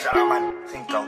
Raman 5.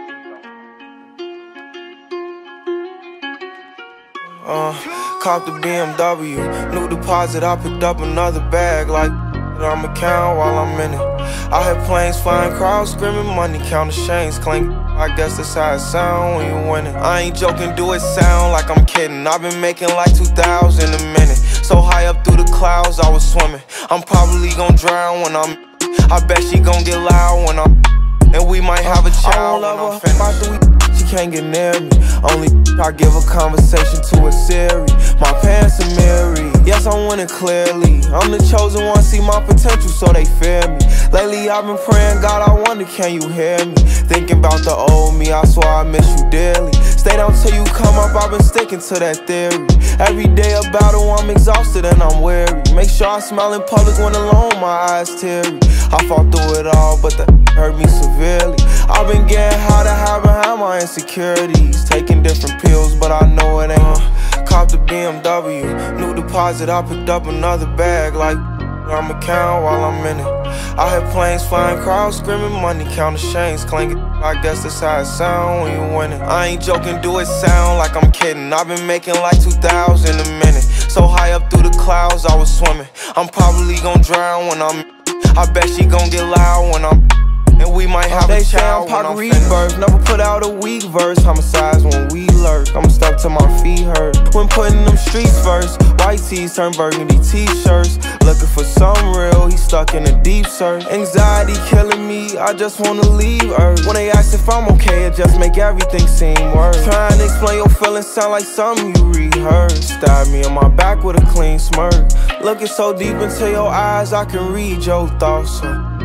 Caught the BMW, new deposit, I picked up another bag like I'ma count while I'm in it. I hear planes flying, crowds screaming, money counting, chains clink. I guess that's how it sound when you winning. I ain't joking, do it sound like I'm kidding. I've been making like 2,000 a minute. So high up through the clouds, I was swimming. I'm probably gon' drown when I bet she gon' get loud when and we might have a child when I'm finished. She can't get near me. Only I give a conversation to a Siri. My parents are married. Yes, I'm winning clearly. I'm the chosen one, see my potential, so they fear me. Lately I've been praying, God, I wonder, can you hear me? Thinking about the old me, I swear I miss you dearly. Stay down till you come up, I've been sticking to that theory. Every day a battle, I'm exhausted and I'm weary. Make sure I smile in public when alone, my eyes teary. I fought through it all, but that hurt me severely. I've been getting high to hide behind my insecurities. Taking different pills, but I know it ain't. Caught the BMW, new deposit, I picked up another bag like I'ma count while I'm in it. I hear planes flying, crowds screaming, money counting, chains clinking. I guess that's how it sound when you winning. I ain't joking, do it sound like I'm kidding. I've been making like 2,000 a minute. So high up through the clouds, I was swimming. I'm probably gon' drown when I bet she gon' get loud when and we might have a child when I'm finished. Never put out a weak verse. Homicides when we lurk. I'm stuck till my feet hurt. When putting them streets first. White tees turn burgundy t-shirts. Looking for some real, he stuck in a deep search. Anxiety killing me, I just wanna leave Earth. When they ask if I'm okay, it just make everything seem worse. Trying to explain your feelings sound like something you rehearsed. Stab me in my back with a clean smirk. Looking so deep into your eyes, I can read your thoughts.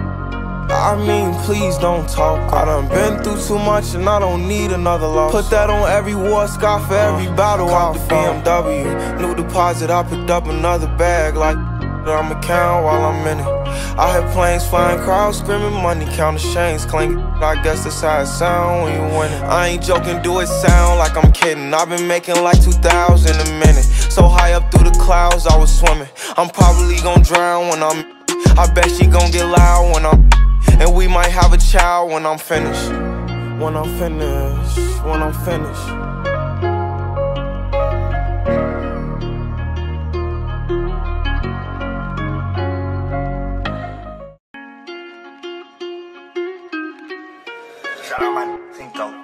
I mean, please don't talk. I done been through too much and I don't need another loss. Put that on every war scar for every battle. Caught the BMW, new deposit, I picked up another bag like I'ma count while I'm in it. I hear planes flying, crowds screaming, money counting, chains clinking. I guess that's how it sound when you winning. I ain't joking, do it sound like I'm kidding. I've been making like 2,000 a minute. So high up through the clouds, I was swimming. I'm probably gon' drown when I bet she gon' get loud when and we might have a child when I'm finished. When I'm finished, when I'm finished. Raman 5.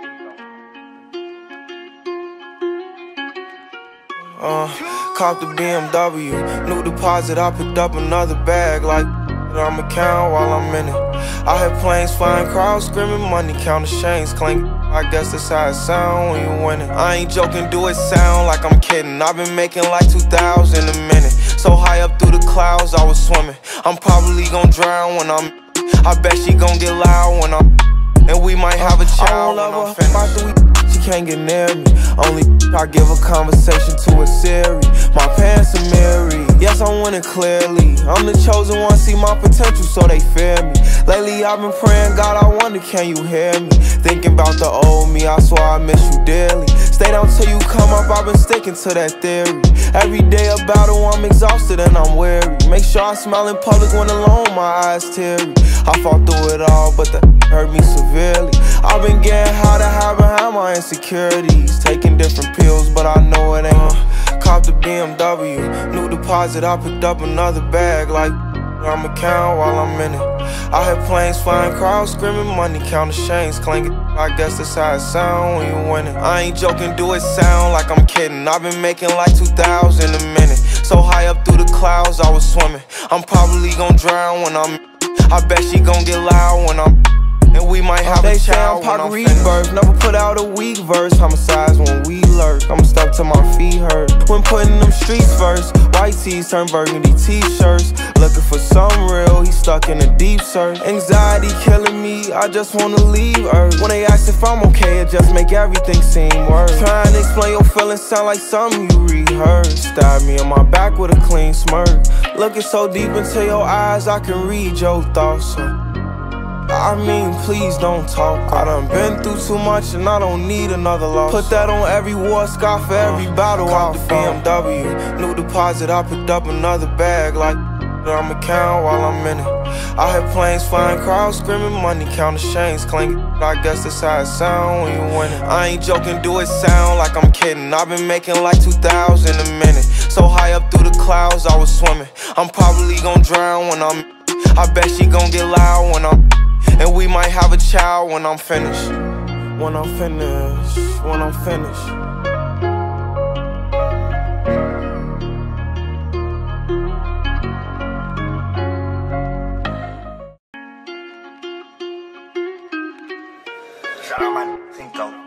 Caught the BMW, new deposit, I picked up another bag like I'ma count while I'm in it. I hear planes flying, crowds screaming, money counting, chains clink. I guess that's how it sound when you winning. I ain't joking, do it sound like I'm kidding. I've been making like 2,000 a minute. So high up through the clouds, I was swimming. I'm probably gon' drown when I bet she gon' get loud when and we might have a child when I'm finished. She can't get near me. Only I give a conversation to a Siri. My parents are married. Yes, I'm winning clearly. I'm the chosen one, see my potential, so they fear me. Lately I've been praying, God, I wonder, can you hear me? Thinking about the old me, I swear I miss you dearly. Stay down till you come up, I've been sticking to that theory. Every day a battle, I'm exhausted and I'm weary. Make sure I smile in public when alone, my eyes teary. I fought through it all, but that hurt me severely. I've been getting high to hide behind my insecurities. Taking different pills, but I know it ain't. Caught the BMW, new deposit, I picked up another bag like I'ma count while I'm in it. I hear planes flying, crowds screaming, money counting, chains clinking. I guess that's how it sound when you winning. I ain't joking, do it sound like I'm kidding. I've been making like 2,000 a minute. So high up through the clouds, I was swimming. I'm probably gon' drown when I bet she gon' get loud when and we might have a child when I'm finished. Never put out a weak verse. Homicides when we lurk. I'm stuck till my feet hurt. When putting them streets first. White tees turn burgundy t-shirts. Looking for some real, he stuck in a deep search. Anxiety killing me, I just wanna leave Earth. When they ask if I'm okay, it just make everything seem worse. Trying to explain your feelings sound like something you rehearsed. Stab me in my back with a clean smirk. Looking so deep into your eyes, I can read your thoughts. I mean, please don't talk. I done been through too much and I don't need another loss. Put that on every war scar for every battle. Caught the BMW, new deposit, I picked up another bag like I'ma count while I'm in it. I hear planes flying, crowds screaming, money counting, chains clinking. I guess that's how it sound when you win it. I ain't joking, do it sound like I'm kidding. I've been making like 2,000 a minute. So high up through the clouds, I was swimming. I'm probably gon' drown when I'm. I bet she gon' get loud when I'm. And we might have a child when I'm finished. When I'm finished, when I'm finished. Shaman, think out.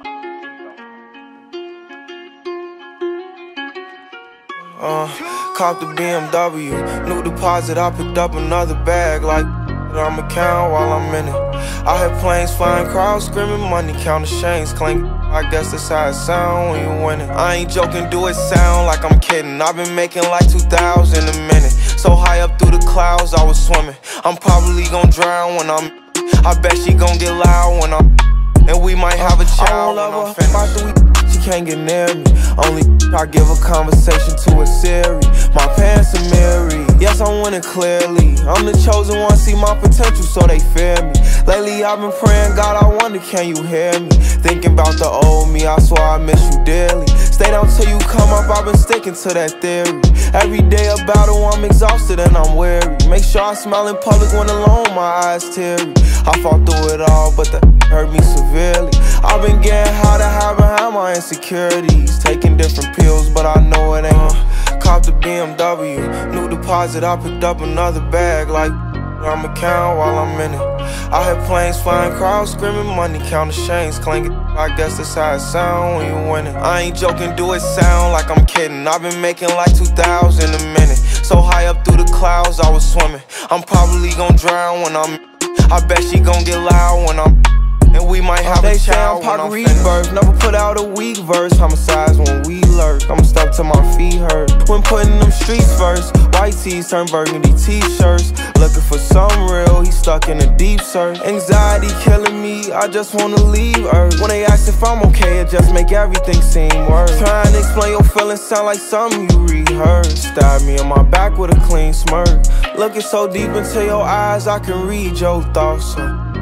Caught the BMW, new deposit, I picked up another bag like I'ma count while I'm in it. I hear planes flying, crowds screaming, money counting, chains clinking. I guess that's how it sound when you win it. I ain't joking, do it sound like I'm kidding. I've been making like 2,000 a minute. So high up through the clouds, I was swimming. I'm probably gon' drown when I'm. I bet she gon' get loud when I'm. And we might have a child when I'm finished. She can't get near me. Only I give a conversation to a Siri. My pants are mirrory. Yes, I'm winning clearly. I'm the chosen one, see my potential, so they fear me. Lately I've been praying, God, I wonder, can you hear me? Thinking about the old me, I swear I miss you dearly. Stay down till you come up, I've been sticking to that theory. Every day a battle, I'm exhausted and I'm weary. Make sure I smile in public when alone, my eyes teary. I fought through it all, but that hurt me severely. I've been getting high to hide behind my insecurities. Taking different pills, but I know it ain't. Caught the BMW, new deposit, I picked up another bag like I'ma count while I'm in it. I hear planes flying, crowds screaming, money counting, chains clinking. I guess that's how it sound when you win it. I ain't joking, do it sound like I'm kidding. I've been making like 2,000 a minute. So high up through the clouds, I was swimming. I'm probably gon' drown when I'm. I bet she gon' get loud when I'm. And we might have a child when I'm finished. Never put out a weak verse. Homicides when we lurk. I'm stuck till my feet hurt. When putting them streets first. White tees turn burgundy t-shirts. Looking for some real, he stuck in a deep search. Anxiety killing me, I just wanna leave Earth. When they ask if I'm okay, it just make everything seem worse. Trying to explain your feelings sound like something you rehearsed. Stab me in my back with a clean smirk. Looking so deep into your eyes, I can read your thoughts.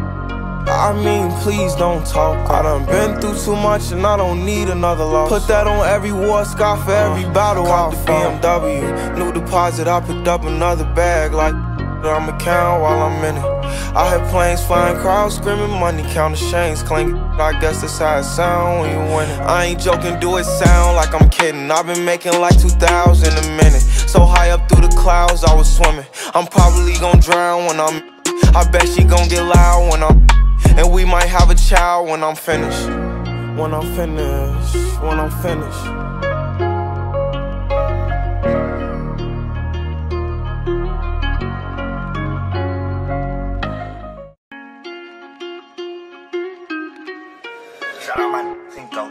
I mean, please don't talk. I done been through too much and I don't need another loss. Put that on every war scar for every battle. Caught the BMW, new deposit, I picked up another bag like I'ma count while I'm in it. I hear planes flying, crowds screaming, money counting, chains clinking. I guess that's how it sound when you win it. I ain't joking, do it sound like I'm kidding. I've been making like 2,000 a minute. So high up through the clouds, I was swimming. I'm probably gon' drown when I'm. I bet she gon' get loud when I'm. And we might have a child when I'm finished. When I'm finished, when I'm finished. Shaman, think out.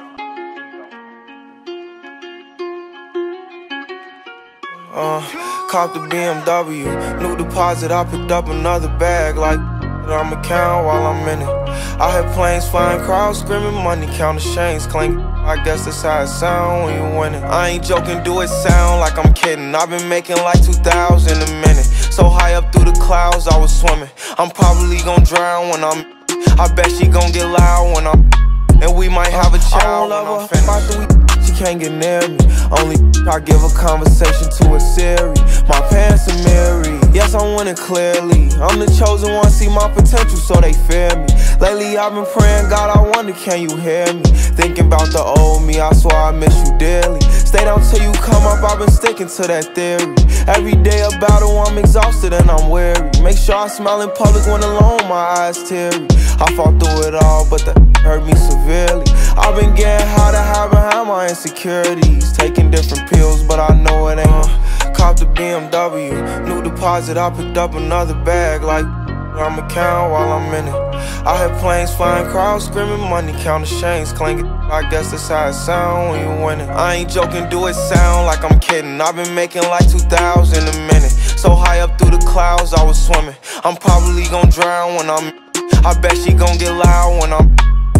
Caught the BMW, new deposit, I picked up another bag like I'ma count while I'm in it. I hear planes flying, crowds screaming, money counting, chains clinking. I guess that's how it sound when you win it. I ain't joking, do it sound like I'm kidding. I've been making like 2,000 a minute. So high up through the clouds, I was swimming. I'm probably gon' drown when I'm. I bet she gon' get loud when I'm. And we might have a child when I'm finished. She can't get near me. Only I give a conversation to a Siri. My pants are mirrory. Yes, I'm winning clearly. I'm the chosen one, see my potential, so they fear me. Lately I've been praying, God, I wonder, can you hear me? Thinking about the old me, I swear I miss you dearly. Stay down till you come up, I've been sticking to that theory. Every day a battle, I'm exhausted and I'm weary. Make sure I smile in public when alone, my eyes teary. I fought through it all, but that hurt me severely. I've been getting high to hide behind my insecurities. Taking different pills, but I know it ain't. Caught the BMW, new deposit, I picked up another bag like I'ma count while I'm in it. I hear planes flying, crowds screaming, money counting, chains clinking. I guess that's how it sound when you win it. I ain't joking, do it sound like I'm kidding. I've been making like 2,000 a minute. So high up through the clouds, I was swimming. I'm probably gon' drown when I'm. I bet she gon' get loud when I'm.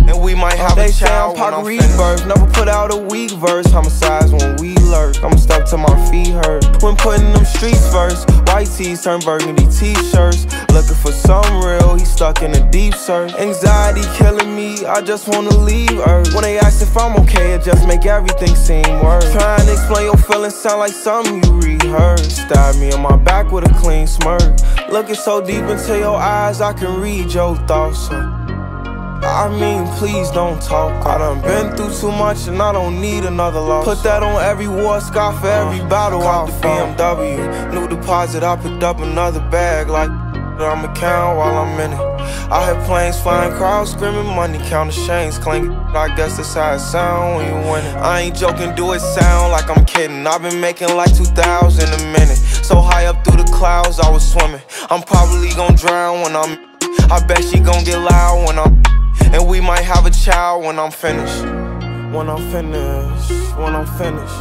and we might have a child when I'm rebirth. Never put out a weak verse. Homicides when we lurk. I'm stuck till my feet hurt. When putting them streets first. White tees turn burgundy t-shirts. Looking for some real, he stuck in a deep search. Anxiety killing me, I just wanna leave Earth. When they ask if I'm okay, it just make everything seem worse. Trying to explain your feelings sound like something you rehearsed. Stab me in my back with a clean smirk. Looking so deep into your eyes, I can read your thoughts. I mean, please don't talk. I done been through too much and I don't need another loss. Put that on every war scar for every battle. Cop the BMW, new deposit, I picked up another bag. Like I'ma count while I'm in it. I hear planes flying, crowds screaming, money counting, chains clanking. I guess that's how it sound when you win it. I ain't joking, do it sound like I'm kidding. I've been making like 2,000 a minute. So high up through the clouds, I was swimming. I'm probably gon' drown when I bet she gon' get loud when and we might have a child when I'm finished. When I'm finished, when I'm finished.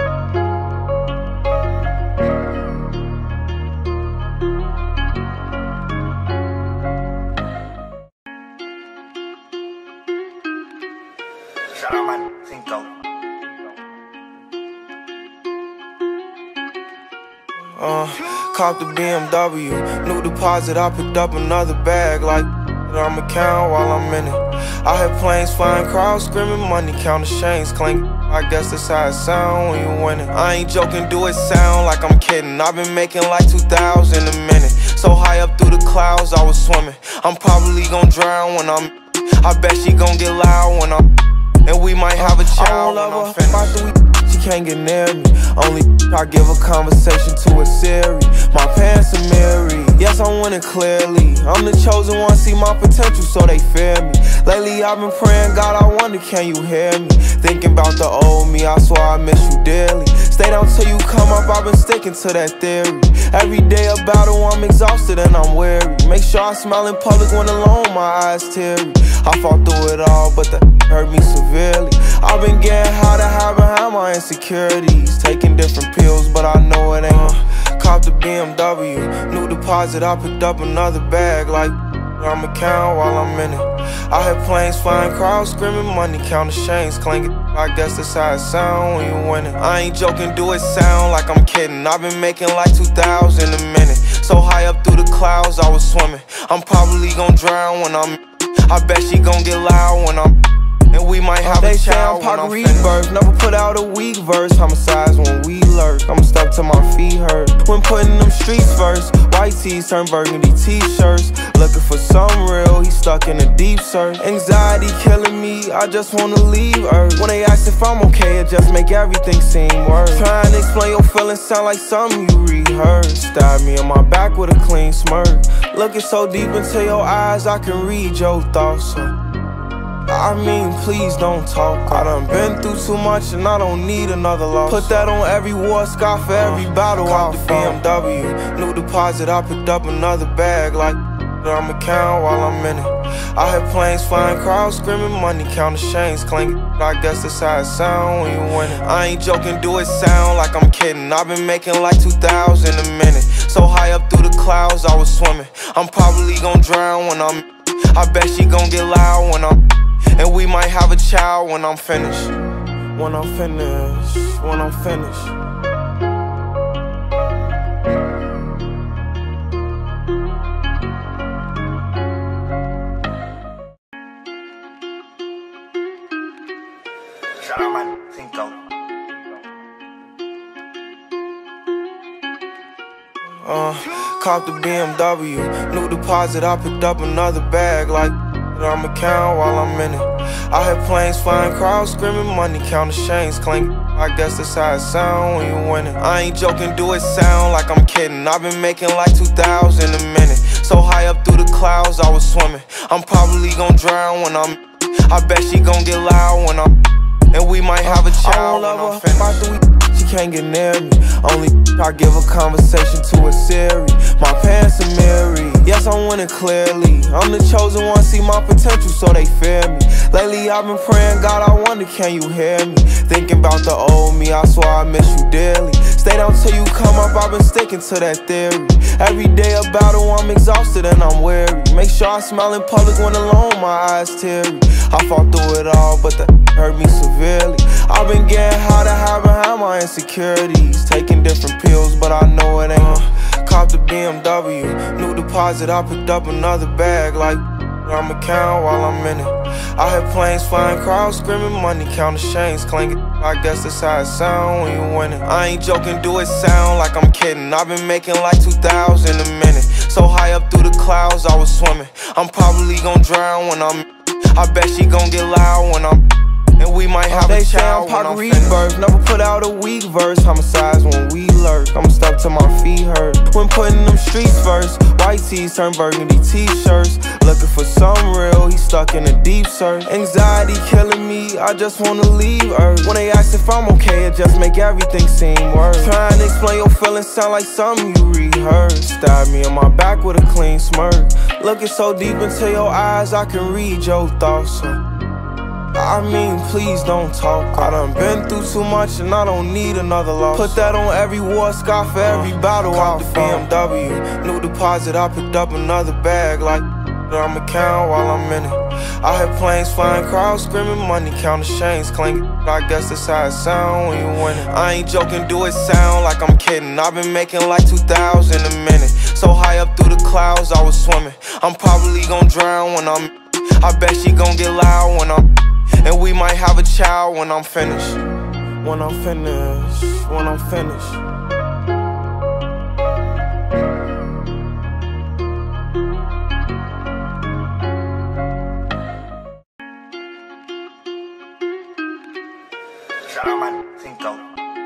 Salaman 5. Cop the BMW, new deposit, I picked up another bag. Like I'ma count while I'm in it. I hear planes flying, crowds screaming, money counting, chains clanking. I guess that's how it sound when you win it. I ain't joking, do it sound like I'm kidding. I've been making like 2,000 a minute. So high up through the clouds, I was swimming. I'm probably gon' drown when I bet she gon' get loud when and we might have a child when I'm finished. She can't get near me. Only I give a conversation to a Siri. My pants are mirrored. Yes, I'm winning clearly. I'm the chosen one, see my potential, so they fear me. Lately I've been praying, God, I wonder, can you hear me? Thinking about the old me, I swear I miss you dearly. Stay down till you come up, I've been sticking to that theory. Every day a battle, I'm exhausted and I'm weary. Make sure I smile in public when alone, my eyes teary. I fought through it all, but that hurt me severely. I've been getting high to hide behind my insecurities. Taking different pills, but I know it ain't. Cop the BMW, new deposit, I picked up another bag. Like I'ma count while I'm in it. I hear planes flying, crowds screaming, money counting, chains clanking. I guess that's how it sound when you win it. I ain't joking, do it sound like I'm kidding. I've been making like 2,000 a minute. So high up through the clouds, I was swimming. I'm probably gon' drown when I bet she gon' get loud when and we might have a child when I'm rebirth. Never put out a weak verse. Homicides when we lurk. I'm stuck till my feet hurt. When putting them streets first. White tees turn burgundy t-shirts. Looking for some real, he stuck in a deep search. Anxiety killing me, I just wanna leave Earth. When they ask if I'm okay, it just make everything seem worse. Trying to explain your feelings sound like something you rehearsed. Stab me in my back with a clean smirk. Looking so deep into your eyes, I can read your thoughts. I mean, please don't talk. I done been through too much and I don't need another loss. Put that on every war scar for every battle. Cop the BMW, new deposit, I picked up another bag. Like I'ma count while I'm in it. I hear planes flying, crowds screaming, money counting, chains clanking. I guess that's how it sound when you win it. I ain't joking, do it sound like I'm kidding. I've been making like 2,000 a minute. So high up through the clouds, I was swimming. I'm probably gon' drown when I bet she gon' get loud when and we might have a child when I'm finished. When I'm finished, when I'm finished. Salaman 5. Cop the BMW, new deposit, I picked up another bag. Like I'ma count while I'm in it. I hear planes flying, crowds screaming, money counting, chains clanking. I guess that's how it sound when you win it. I ain't joking, do it sound like I'm kidding. I've been making like 2,000 a minute. So high up through the clouds, I was swimming. I'm probably gon' drown when I bet she gon' get loud when and we might have a child when I'm finished. She can't get near me. Only I give a conversation to a Siri. My pants are mirrored. Yes, I'm winning clearly. I'm the chosen one, see my potential, so they fear me. Lately I've been praying, God, I wonder, can you hear me? Thinking about the old me, I swear I miss you dearly. Stay down till you come up, I've been sticking to that theory. Every day a battle, I'm exhausted and I'm weary. Make sure I smile in public when alone, my eyes teary. I fought through it all, but that hurt me severely. I've been getting high to hide behind my insecurities. Taking different pills, but I know it ain't. Cop the BMW, new deposit, I picked up another bag. Like I'ma count while I'm in it. I hear planes flying, crowds screaming, money counting, chains clanking. I guess that's how it sound when you winning. I ain't joking, do it sound like I'm kidding. I've been making like 2,000 a minute. So high up through the clouds, I was swimming. I'm probably gon' drown when I bet she gon' get loud when and we might have a child when I'm rebirth. Never put out a weak verse. Homicides when we lurk. I'm stuck till my feet hurt. When putting them streets first. White tees turn burgundy t-shirts. Looking for some real, he stuck in a deep search. Anxiety killing me, I just wanna leave Earth. When they ask if I'm okay, it just make everything seem worse. Trying to explain your feelings sound like something you rehearsed. Stab me in my back with a clean smirk. Looking so deep into your eyes, I can read your thoughts. I mean, please don't talk. I done been through too much and I don't need another loss. Put that on every war scar for every battle. Cop the BMW, new deposit, I picked up another bag. Like I'ma count while I'm in it. I hear planes flying, crowds screaming, money counting, chains clanking. I guess that's how it sound when you winning. I ain't joking, do it sound like I'm kidding. I've been making like 2,000 a minute. So high up through the clouds, I was swimming. I'm probably gon' drown when I bet she gon' get loud when and we might have a child when I'm finished. When I'm finished, when I'm finished. Shaman 5.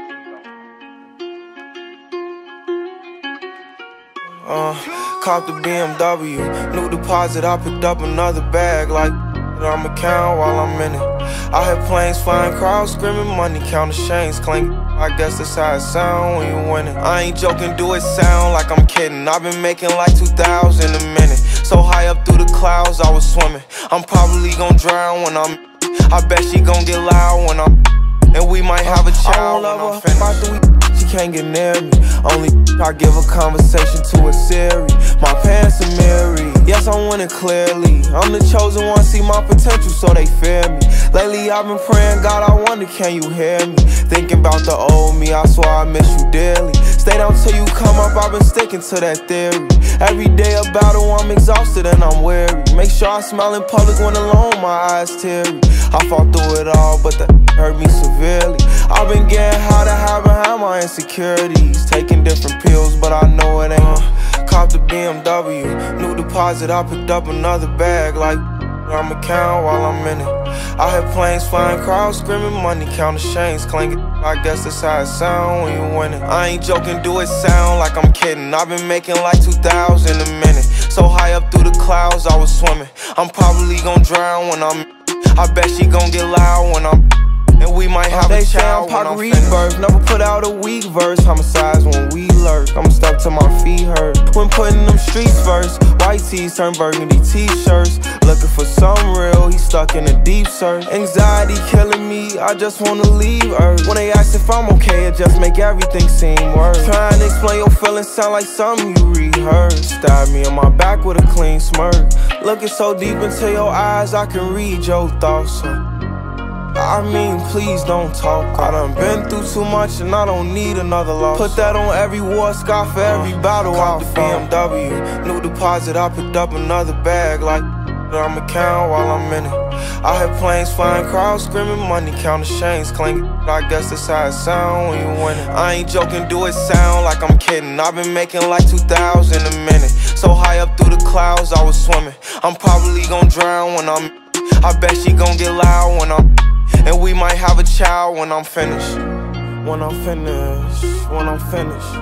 Cop the BMW, new deposit, I picked up another bag. Like I'ma count while I'm in it. I hear planes flying, crowds screaming, money counting, chains clanking. I guess that's how it sound when you winning. I ain't joking, do it sound like I'm kidding. I've been making like 2,000 a minute. So high up through the clouds, I was swimming. I'm probably gon' drown when I bet she gon' get loud when and we might have a child when I'm finished. She can't get near me. Only I give a conversation to a Siri. My parents are married. Yes, I'm winning clearly. I'm the chosen one, see my potential, so they fear me. Lately I've been praying, God, I wonder, can you hear me? Thinking about the old me, I swear I miss you dearly. Stay down till you come up, I've been sticking to that theory. Every day a battle, I'm exhausted and I'm weary. Make sure I smile in public when alone, my eyes teary. I fought through it all, but that hurt me severely. I've been getting high to hide behind my insecurities. Taking different pills, but I know it ain't. Cop the BMW, new deposit, I picked up another bag. Like I'ma count while I'm in it. I hear planes flying, crowds screaming, money counting, chains clanking. I guess that's how it sound when you winning. I ain't joking, do it sound like I'm kidding. I've been making like 2,000 a minute. So high up through the clouds, I was swimming. I'm probably gon' drown when I bet she gon' get loud when and we might have a child when I'm rebirth. Never put out a weak verse. Homicides when we lurk. I'm stuck till my feet hurt. When putting them streets first. White tees turn burgundy t-shirts. Looking for some real, he stuck in a deep search. Anxiety killing me, I just wanna leave Earth. When they ask if I'm okay, it just make everything seem worse. Trying to explain your feelings sound like something you rehearsed. Stab me in my back with a clean smirk. Looking so deep into your eyes, I can read your thoughts. I mean, please don't talk. I done been through too much and I don't need another loss. Put that on every war scar for every battle. Cop the BMW, new deposit, I picked up another bag. Like I'ma count while I'm in it. I hear planes flying, crowds screaming, money counting, chains clanking. I guess that's how it sound when you winning. I ain't joking, do it sound like I'm kidding. I've been making like 2,000 a minute. So high up through the clouds, I was swimming. I'm probably gon' drown when I bet she gon' get loud when and we might have a child when I'm finished. When I'm finished, when I'm finished.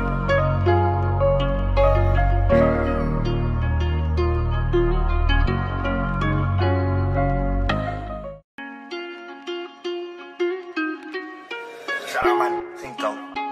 Shaman 5.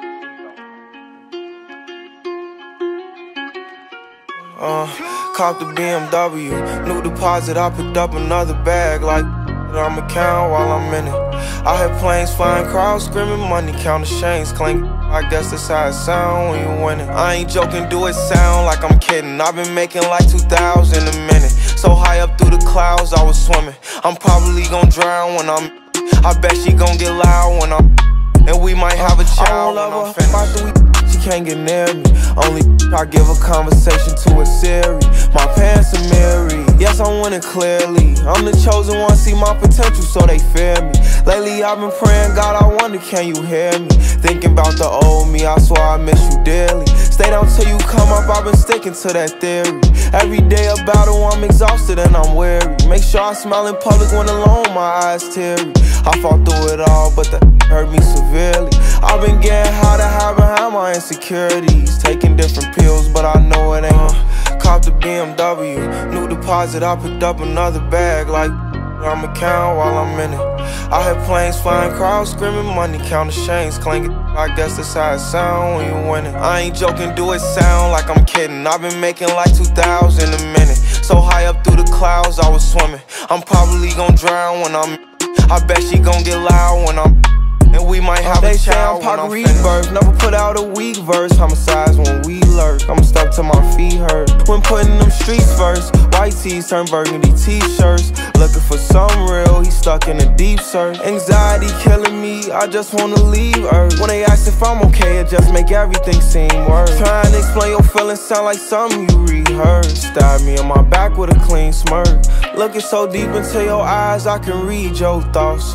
Cop the BMW, new deposit, I picked up another bag. Like I'ma count while I'm in it. I hear planes flying, crowds screaming, money counting, chains clanking. I guess that's how it sound when you winning. I ain't joking, do it sound like I'm kidding. I've been making like 2,000 a minute. So high up through the clouds, I was swimming. I'm probably gon' drown when I bet she gon' get loud when and we might have a child when I'm finished. She can't get near me. Only I give a conversation to a Siri. My parents are married. Yes, I'm winning clearly. I'm the chosen one, see my potential, so they fear me. Lately I've been praying, God, I wonder, can you hear me? Thinking about the old me, I swear I miss you dearly. Stay down till you come up, I've been sticking to that theory. Every day a battle, I'm exhausted and I'm weary. Make sure I smile in public when alone, my eyes teary. I fought through it all, but that hurt me severely. I've been getting high to hide behind my insecurities. Taking different pills, but I know it ain't Cop the BMW, new deposit, I picked up another bag. Like I'ma count while I'm in it. I hear planes flying, crowds screaming, money counting, chains clanking. I guess that's how it sound when you winning. I ain't joking, do it sound like I'm kidding. I've been making like 2,000 a minute. So high up through the clouds, I was swimming. I'm probably gon' drown when I bet she gon' get loud when and we might have a child when I'm finished. Never put out a weak verse. Homicides when we lurk. I'm stuck till my feet hurt. When putting them streets first. White tees turn burgundy t-shirts. Looking for some real, he stuck in a deep search. Anxiety killing me, I just wanna leave Earth. When they ask if I'm okay, it just make everything seem worse. Trying to explain your feelings sound like something you rehearsed. Stab me in my back with a clean smirk. Looking so deep into your eyes, I can read your thoughts.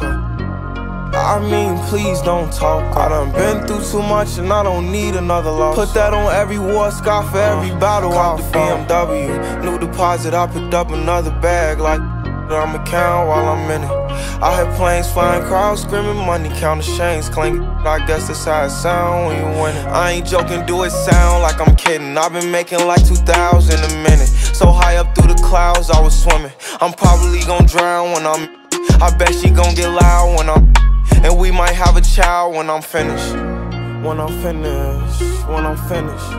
I mean, please don't talk. I done been through too much and I don't need another loss. Put that on every war scar for every battle. Cop the BMW, new deposit, I picked up another bag. Like I'ma count while I'm in it. I hear planes flying, crowds screaming, money counting, chains clanking. I guess that's how it sound when you winning. I ain't joking, do it sound like I'm kidding. I've been making like 2,000 a minute. So high up through the clouds, I was swimming. I'm probably gon' drown when I bet she gon' get loud when and we might have a child when I'm finished. When I'm finished, when I'm finished.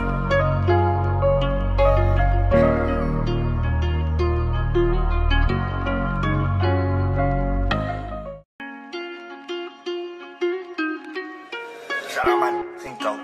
Shalaman, Cinco.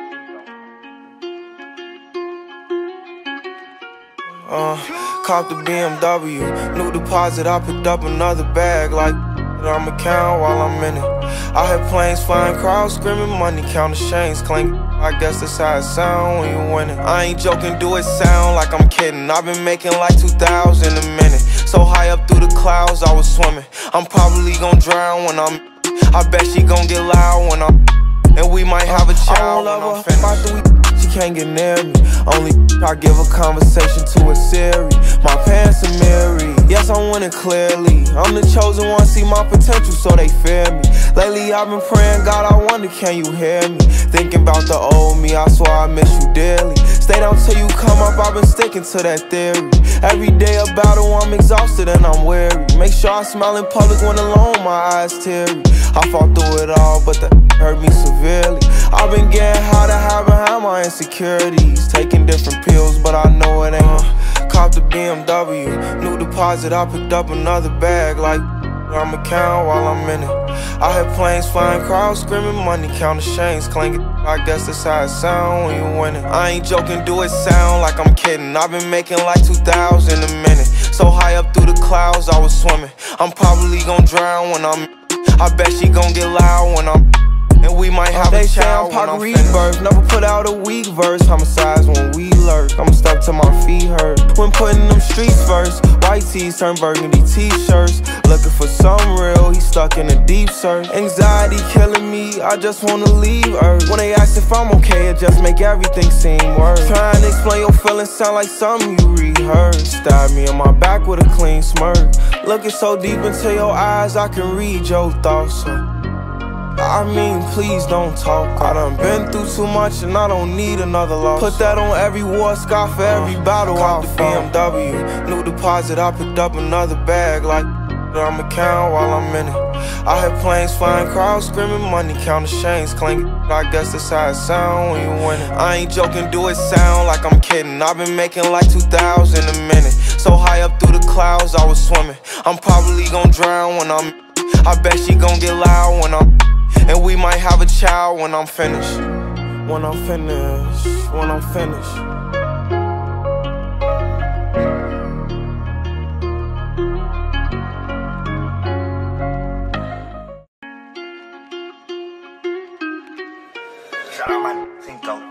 Cop the BMW, new deposit, I picked up another bag. Like I'ma count while I'm in it. I hear planes flying, crowds screaming, money counting, chains clanking. I guess that's how it sound when you winning. I ain't joking, do it sound like I'm kidding. I've been making like 2,000 a minute. So high up through the clouds, I was swimming. I'm probably gon' drown when I bet she gon' get loud when and we might have a child when I'm finished. She can't get near me. Only I give a conversation to a Siri. My parents are married. Yes, I'm winning clearly. I'm the chosen one, see my potential, so they fear me. Lately I've been praying, God, I wonder, can you hear me? Thinking about the old me, I swear I miss you dearly. Stay down till you come up, I've been sticking to that theory. Every day a battle, I'm exhausted and I'm weary. Make sure I smile in public when alone, my eyes teary. I fought through it all, but that hurt me severely. I've been getting high to hide behind my insecurities. Taking different pills, but I know it ain't Cop the BMW, new deposit, I picked up another bag. Like I'ma count while I'm in it. I hear planes flying, crowds screaming, money counting, chains clanking. I guess that's how it sound when you winning. I ain't joking, do it sound like I'm kidding. I've been making like 2,000 a minute. So high up through the clouds, I was swimming. I'm probably gon' drown when I bet she gon' get loud when and we might have a child when I'm finished. Never put out a weak verse. Homicides when we lurk. I'm stuck till my feet hurt. When putting them streets first. White tees turn burgundy t-shirts. Looking for some real, he stuck in a deep search. Anxiety killing me, I just wanna leave Earth. When they ask if I'm okay, it just make everything seem worse. Trying to explain your feelings sound like something you rehearsed. Stab me in my back with a clean smirk. Looking so deep into your eyes, I can read your thoughts. I mean, please don't talk. I done been through too much and I don't need another loss. Put that on every war scar for every battle. Cop the BMW, new deposit, I picked up another bag. Like I'ma count while I'm in it. I hear planes flying, crowds screaming, money counting, chains clanking. I guess that's how it sound when you winning. I ain't joking, do it sound like I'm kidding. I've been making like 2,000 a minute. So high up through the clouds, I was swimming. I'm probably gon' drown when I bet she gon' get loud when and we might have a child when I'm finished. When I'm finished, when I'm finished. Salaman 5.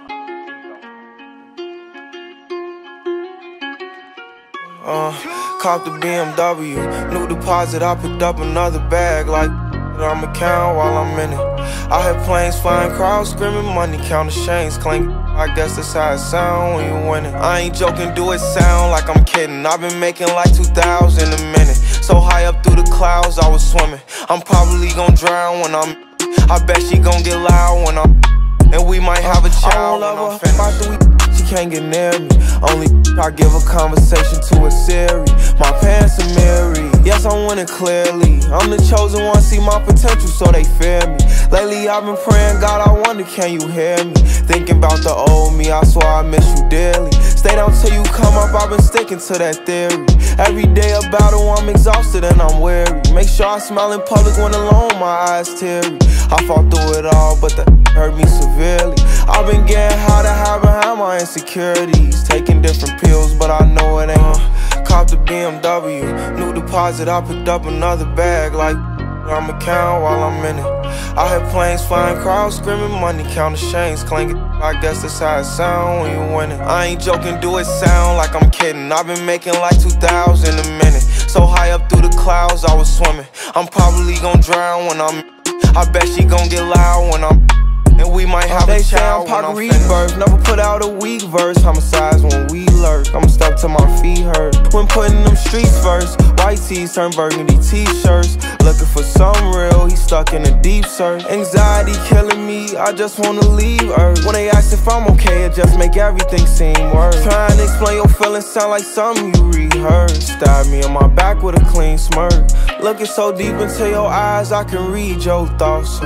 Cop the BMW, new deposit, I picked up another bag like I'ma count while I'm in it. I hear planes flying, crowds screaming, money counting, chains clinking. I guess that's how it sound when you winning. I ain't joking, do it sound like I'm kidding. I've been making like 2,000 a minute. So high up through the clouds, I was swimming. I'm probably gon' drown when I bet she gon' get loud when and we might have a child when I'm finished. She can't get near me. Only I give a conversation to a Siri. My pants are mirrored. Yes, I'm winning clearly. I'm the chosen one, see my potential, so they fear me. Lately I've been praying, God, I wonder, can you hear me? Thinking about the old me, I swear I miss you dearly. Stay down till you come up, I've been sticking to that theory. Every day a battle, I'm exhausted and I'm weary. Make sure I smile in public when alone, my eyes teary. I fought through it all, but that hurt me severely. I've been getting high to hide behind my insecurities. Taking different pills, but I know it ain't. Cop the BMW, new deposit, I picked up another bag like I'ma count while I'm in it. I hear planes flying, crowds screaming, money counting, chains clinking. I guess that's how it sound when you winning. I ain't joking, do it sound like I'm kidding. I've been making like 2,000 a minute. So high up through the clouds, I was swimming. I'm probably gon' drown when I bet she gon' get loud when and we might have a child when I'm finished. Never put out a weak verse. Homicides when we lurk. I'm stuck till my feet hurt. When putting them streets first. White tees turn burgundy t-shirts. Looking for some real, he stuck in a deep search. Anxiety killing me, I just wanna leave Earth. When they ask if I'm okay, it just make everything seem worse. Trying to explain your feelings sound like something you rehearsed. Stab me in my back with a clean smirk. Looking so deep into your eyes, I can read your thoughts.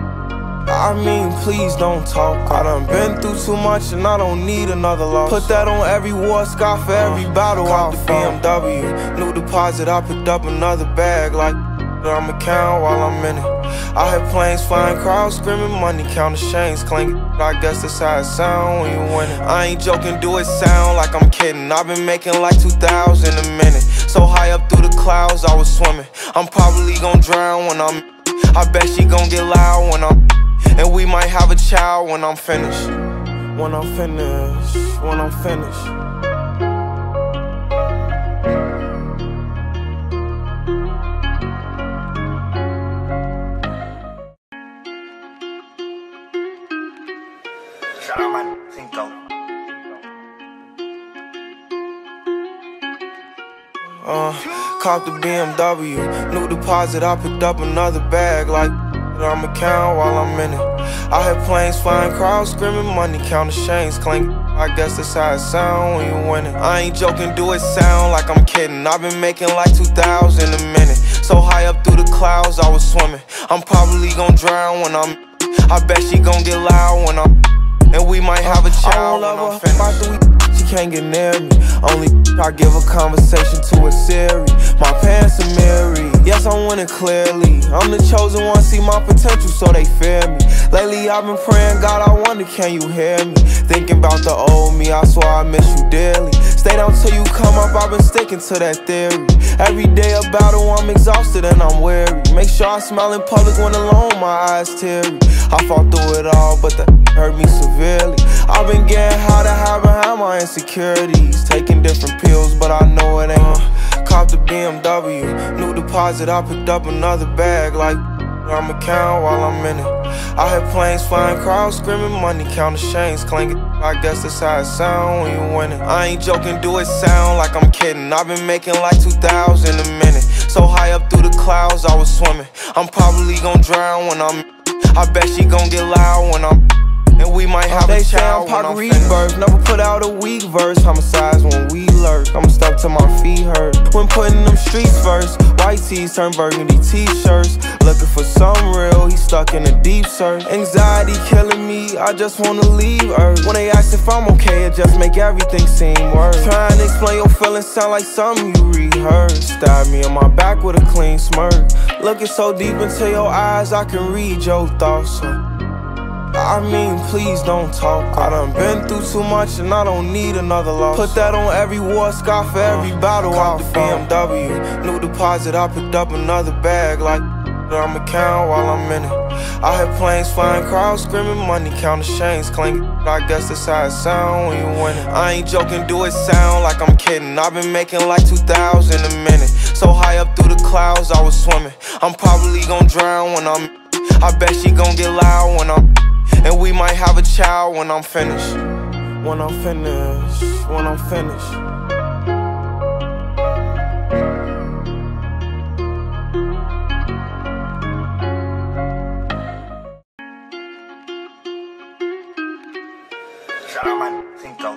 I mean, please don't talk. I done been through too much and I don't need another loss. Put that on every war scar for every battle. Cop the BMW, new deposit, I picked up another bag like I'ma count while I'm in it. I hear planes flying, crowds screaming, money counting, chains clinking. I guess that's how it sound when you winning. I ain't joking, do it sound like I'm kidding. I've been making like 2,000 a minute. So high up through the clouds, I was swimming. I'm probably gon' drown when I bet she gon' get loud when and we might have a child when I'm finished. When I'm finished, when I'm finished. Salaman 5. Cop the BMW, new deposit, I picked up another bag like I'ma count while I'm in it. I hear planes flying, crowds screaming, money counting, chains clinking. I guess that's how it sound when you winning. I ain't joking, do it sound like I'm kidding. I've been making like 2,000 a minute. So high up through the clouds, I was swimming. I'm probably gon' drown when I bet she gon' get loud when and we might have a child when I'm finished. She can't get near me. Only I give a conversation to a Siri. My pants are mirrored. Yes, I'm winning clearly. I'm the chosen one, see my potential, so they fear me. Lately I've been praying, God, I wonder, can you hear me? Thinking about the old me, I swear I miss you dearly. Stay down till you come up, I've been sticking to that theory. Every day a battle, I'm exhausted and I'm weary. Make sure I smile in public when alone, my eyes teary. I fought through it all, but that hurt me severely. I've been getting high to hide behind my insecurities. Taking different pills, but I know it ain't. Cop the BMW, new deposit, I picked up another bag like I'ma count while I'm in it. I hear planes flying, crowds screaming, money counting, chains clinking. I guess that's how it sound when you winning. I ain't joking, do it sound like I'm kidding. I've been making like 2,000 a minute. So high up through the clouds, I was swimming. I'm probably gon' drown when I bet she gon' get loud when and we might have a child when I'm finished. Never put out a weak verse. Homicides when we lurk. I'm stuck till my feet hurt. When putting them streets first. White tees turn burgundy t-shirts. Looking for some real, he stuck in a deep search. Anxiety killing me, I just wanna leave Earth. When they ask if I'm okay, it just make everything seem worse. Trying to explain your feelings sound like something you rehearsed. Stab me in my back with a clean smirk. Looking so deep into your eyes, I can read your thoughts. I mean, please don't talk. I done been through too much and I don't need another loss. Put that on every war scar for every battle. Cop the BMW, new deposit, I picked up another bag like I'ma count while I'm in it. I hear planes flying, crowds screaming, money counting, chains clinking. I guess that's how it sound when you win it. I ain't joking, do it sound like I'm kidding. I've been making like 2,000 a minute. So high up through the clouds, I was swimming. I'm probably gon' drown when I bet she gon' get loud when and we might have a child when I'm finished. When I'm finished, when I'm finished. Shalaman 5.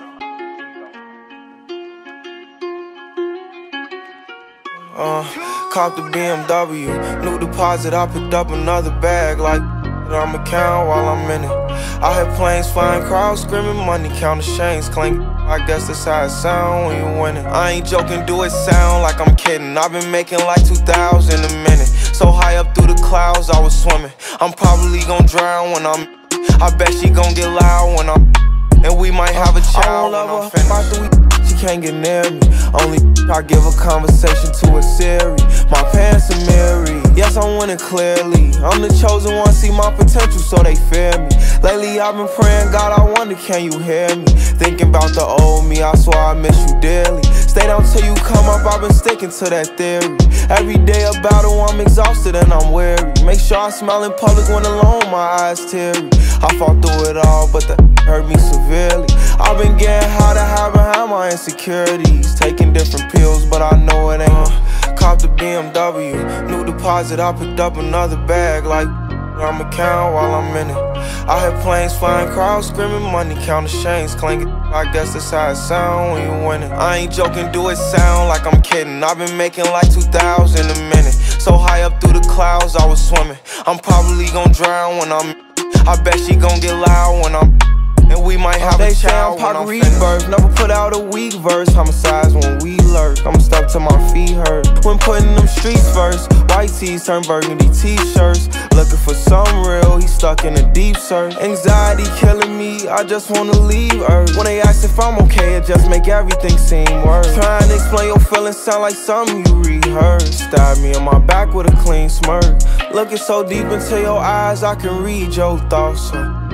Cop the BMW, new deposit, I picked up another bag like I'ma count while I'm in it. I hear planes flying, crowds screaming, money counting, chains clinking. I guess that's how it sound when you win it. I ain't joking, do it sound like I'm kidding. I've been making like 2,000 a minute. So high up through the clouds, I was swimming. I'm probably gon' drown when I bet she gon' get loud when and we might have a child when I'm finished. She can't get near me. Only I give a conversation to a Siri. My parents are married. Yes, I'm winning clearly. I'm the chosen one, see my potential, so they fear me. Lately I've been praying, God, I wonder, can you hear me? Thinking about the old me, I swear I miss you dearly. Stay down till you come up, I've been sticking to that theory. Every day a battle, I'm exhausted and I'm weary. Make sure I smile in public when alone, my eyes teary. I fought through it all, but that hurt me severely. I've been getting high to hide behind my insecurities. Taking different pills, but I know it ain't. Cop the BMW, new deposit, I picked up another bag like I'ma count while I'm in it. I hear planes flying, crowds screaming, money counting, chains clinking. I guess that's how it sound when you win it. I ain't joking, do it sound like I'm kidding. I've been making like 2,000 a minute. So high up through the clouds, I was swimming. I'm probably gon' drown when I bet she gon' get loud when and we might have a child when I'm finished. Never put out a weak verse. Homicides when we lurk. I'm stuck till my feet hurt. When putting them streets first. White tees turn burgundy t-shirts. Looking for some real, he stuck in a deep search. Anxiety killing me, I just wanna leave Earth. When they ask if I'm okay, it just make everything seem worse. Trying to explain your feelings sound like something you rehearsed. Stab me in my back with a clean smirk. Looking so deep into your eyes, I can read your thoughts.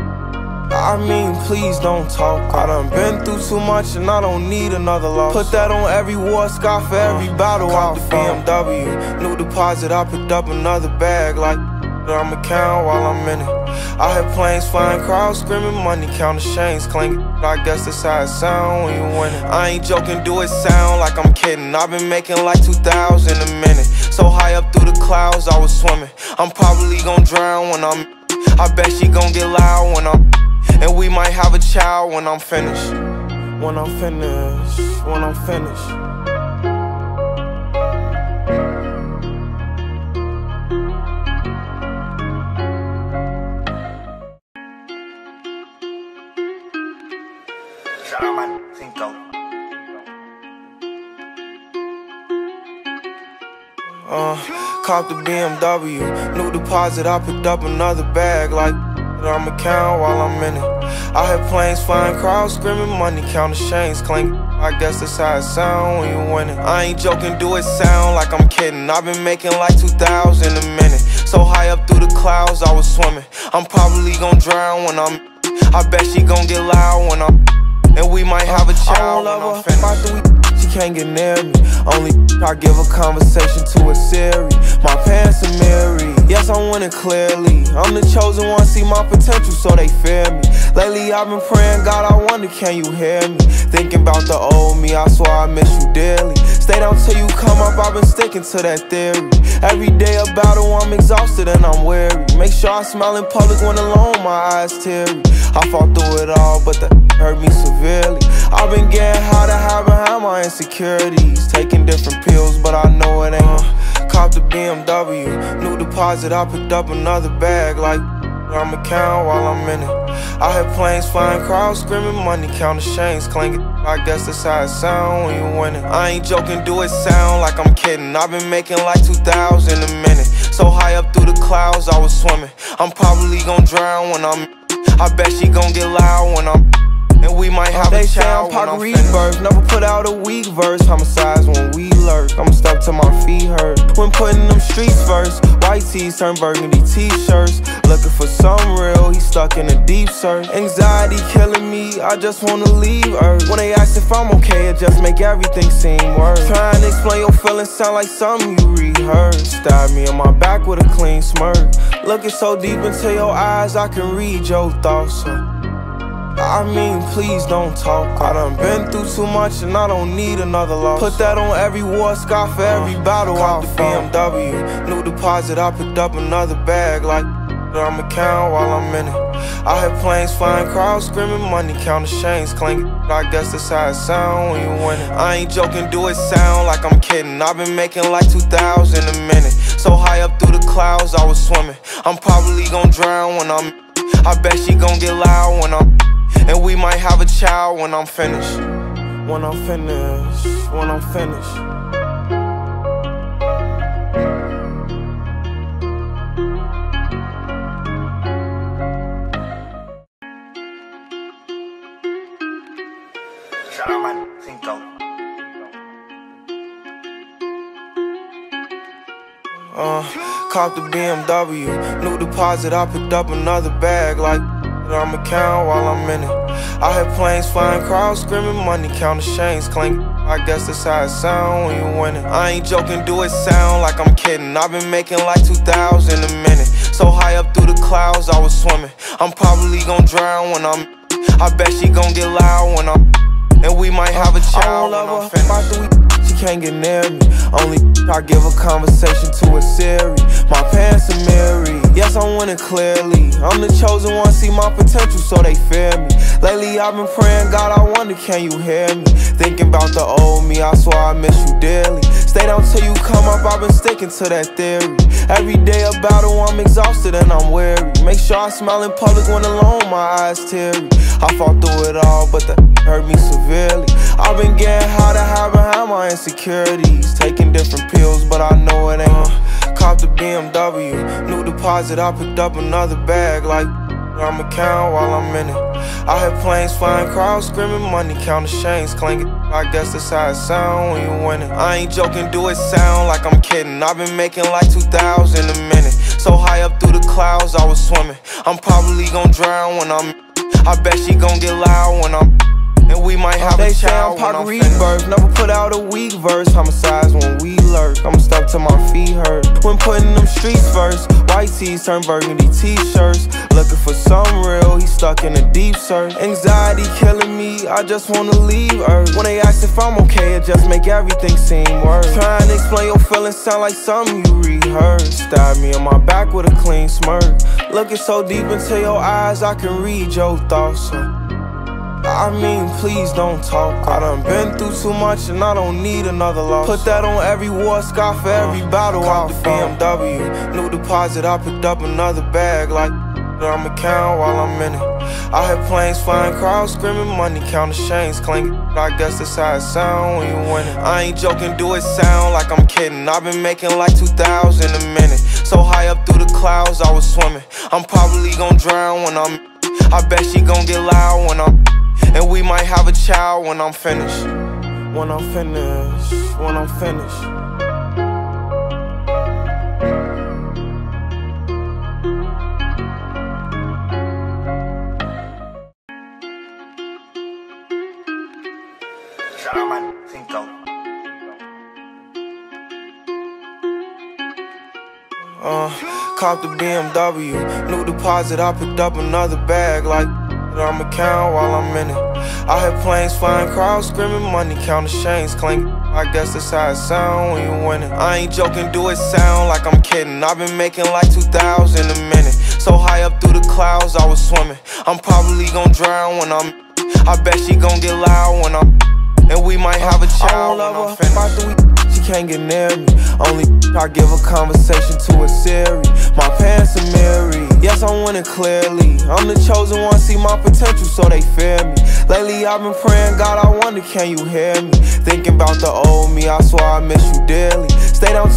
I mean, please don't talk. I done been through too much and I don't need another loss. Put that on every war scar for every battle. Cop the BMW, new deposit, I picked up another bag like I'ma count while I'm in it. I hear planes flying, crowds screaming, money counting, chains clinking. I guess that's how it sound when you win it. I ain't joking, do it sound like I'm kidding. I've been making like 2,000 a minute. So high up through the clouds, I was swimming. I'm probably gon' drown when I bet she gon' get loud when and we might have a child when I'm finished. When I'm finished, when I'm finished. Shalaman 5. Cop the BMW, new deposit, I picked up another bag like I'ma count while I'm in it. I hear planes flying, crowds screaming, money counting, chains clinking. I guess that's how it sound when you win it. I ain't joking, do it sound like I'm kidding. I've been making like 2,000 a minute. So high up through the clouds, I was swimming. I'm probably gon' drown when I bet she gon' get loud when and we might have a child when I'm finished. She can't get near me. Only I give a conversation to a Siri. My parents are married. Yes, I'm winning clearly. I'm the chosen one, see my potential, so they fear me. Lately I've been praying, God, I wonder, can you hear me? Thinking about the old me, I swear I miss you dearly. Stay down till you come up, I've been sticking to that theory. Every day a battle, I'm exhausted and I'm weary. Make sure I smile in public when alone, my eyes teary. I fought through it all, but that hurt me severely. I've been getting high to hide behind my insecurities. Taking different pills, but I know it ain't. Cop the BMW, new deposit, I picked up another bag like I'ma count while I'm in it. I hear planes flying, crowds screaming, money counting, chains clinking. I guess that's how it sound when you win it. I ain't joking, do it sound like I'm kidding. I've been making like 2,000 a minute. So high up through the clouds, I was swimming. I'm probably gon' drown when I bet she gon' get loud when I'm, and we might have a child when I'm finished. Never put out a weak verse, homicides when we lurk. I'm stuck till my feet hurt when putting them streets first. White tees turn burgundy t-shirts, looking for some real, he stuck in a deep search. Anxiety killing me, I just wanna leave Earth. When they ask if I'm okay, it just make everything seem worse. Trying to explain your feelings sound like something you rehearsed. Stab me in my back with a clean smirk, looking so deep into your eyes, I can read your thoughts. I mean, please don't talk. I done been through too much and I don't need another loss. Put that on every war scar for every battle. Cop the BMW, new deposit, I picked up another bag. Like I'ma count while I'm in it. I hear planes flying, crowds screaming, money counting, chains clanking. I guess that's how it sound when you win it. I ain't joking, do it sound like I'm kidding. I've been making like 2,000 a minute. So high up through the clouds, I was swimming. I'm probably gon' drown when I'm, I bet she gon' get loud when I'm, and we might have a child when I'm finished. When I'm finished, when I'm finished. Salaman 5. Cop the BMW, new deposit, I picked up another bag. Like I'ma count while I'm in it. I hear planes flying, crowds screaming, money counting, chains clanking. I guess that's how it sound when you win it. I ain't joking, do it sound like I'm kidding. I've been making like 2,000 a minute. So high up through the clouds, I was swimming. I'm probably gon' drown when I'm, I bet she gon' get loud when I'm, and we might have a child when I'm finished. She can't get near me. Only I give a conversation to a Siri. My parents are married, yes I'm winning clearly. I'm the chosen one, see my potential so they fear me. Lately I've been praying, God I wonder can you hear me. Thinking about the old me, I swear I miss you dearly. Stay down till you come up, I've been sticking to that theory. Every day a battle, I'm exhausted and I'm weary. Make sure I smile in public when alone, my eyes teary. I fought through it all, but that hurt me severely. I've been getting high to hide behind my insecurities. Taking different pills, but I know it ain't. Cop the BMW, new deposit, I picked up another bag. Like I'ma count while I'm in it. I hear planes flying, crowds screaming, money counting, chains clanking. I guess that's how it sound when you win it. I ain't joking, do it sound like I'm kidding. I've been making like 2,000 a minute. So high up through the clouds, I was swimming. I'm probably gon' drown when I'm, I bet she gon' get loud when I'm, and we might have a child when I'm finished. Never put out a weak verse, homicides when we lurk. I'm stuck till my feet hurt when putting them streets first. White tees turn burgundy t-shirts, looking for some real, he stuck in a deep search. Anxiety killing me, I just wanna leave Earth. When they ask if I'm okay, it just make everything seem worse. Trying to explain your feelings sound like something you rehearsed. Stab me in my back with a clean smirk, looking so deep into your eyes, I can read your thoughts. I mean, please don't talk. I done been through too much and I don't need another loss. Put that on every war scar for every battle. Cop the BMW, new deposit, I picked up another bag. Like I'ma count while I'm in it. I hear planes flying, crowds screaming, money counting, chains clanking. I guess that's how it sound when you win it. I ain't joking, do it sound like I'm kidding. I've been making like 2,000 a minute. So high up through the clouds, I was swimming. I'm probably gon' drown when I'm, I bet she gon' get loud when I'm, and we might have a child when I'm finished. When I'm finished, when I'm finished. Salaman 5. Cop the BMW, new deposit, I picked up another bag. Like I'ma count while I'm in it. I hear planes flying, crowds screaming, money counting, chains clanking. I guess that's how it sound when you win it. I ain't joking, do it sound like I'm kidding. I've been making like 2,000 a minute. So high up through the clouds, I was swimming. I'm probably gon' drown when I'm, I bet she gon' get loud when I'm, and we might have a child when I'm finished. She can't get near me. Only I give a conversation to a Siri. My parents are married, yes I'm winning clearly. I'm the chosen one, see my potential so they fear me. Lately I've been praying, God I wonder can you hear me. Thinking about the old me, I swear I miss you dearly. Stay down till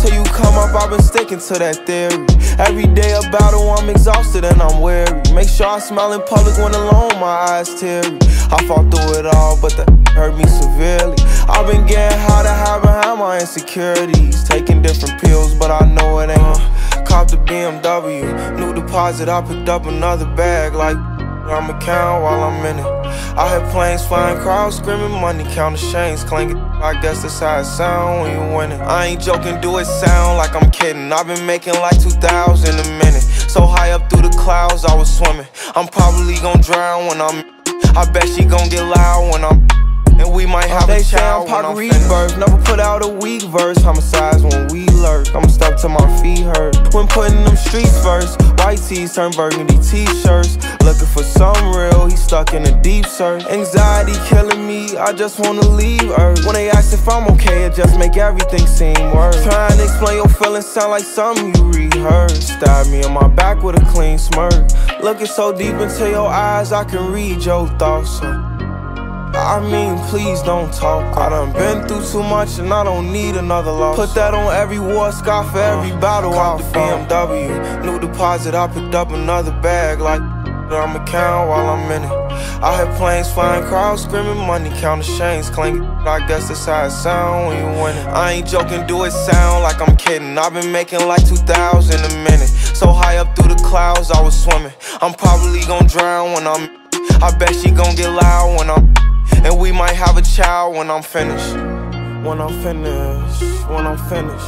until you come up, I've been sticking to that theory. Every day a battle, I'm exhausted and I'm weary. Make sure I smile in public when alone, my eyes teary. I fought through it all, but that hurt me severely. I've been getting high to hide behind my insecurities. Taking different pills, but I know it ain't. Cop the BMW, new deposit, I picked up another bag. Like I'ma count while I'm in it. I hear planes flying, crowds screaming, money counting, chains clanking. I guess that's how it sound when you winning. I ain't joking, do it sound like I'm kidding. I've been making like 2,000 a minute. So high up through the clouds, I was swimming. I'm probably gon' drown when I bet she gon' get loud when and we might have a child when I'm rebirth. Never put out a weak verse. Homicides when we lurk. I'ma step till my feet hurt. When putting them streets first. White tees turn burgundy t-shirts. Looking for some real, he stuck in a deep search. Anxiety killing me, I just wanna leave Earth. When they ask if I'm okay, it just make everything seem worse. Trying to explain your feelings sound like something you rehearsed. Stab me in my back with a clean smirk. Looking so deep into your eyes, I can read your thoughts. I mean, please don't talk. I done been through too much and I don't need another loss. Put that on every war scar for every battle. Cop the BMW, new deposit, I picked up another bag. Like I'ma count while I'm in it. I hear planes flying, crowds screaming, money counting, chains clanking. I guess that's how it sound when you winning. I ain't joking, do it sound like I'm kidding. I've been making like 2,000 a minute. So high up through the clouds, I was swimming. I'm probably gon' drown when I bet she gon' get loud when and we might have a child when I'm finished. When I'm finished, when I'm finished.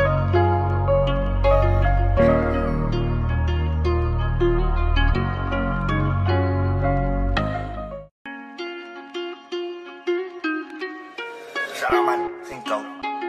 Shaman 5.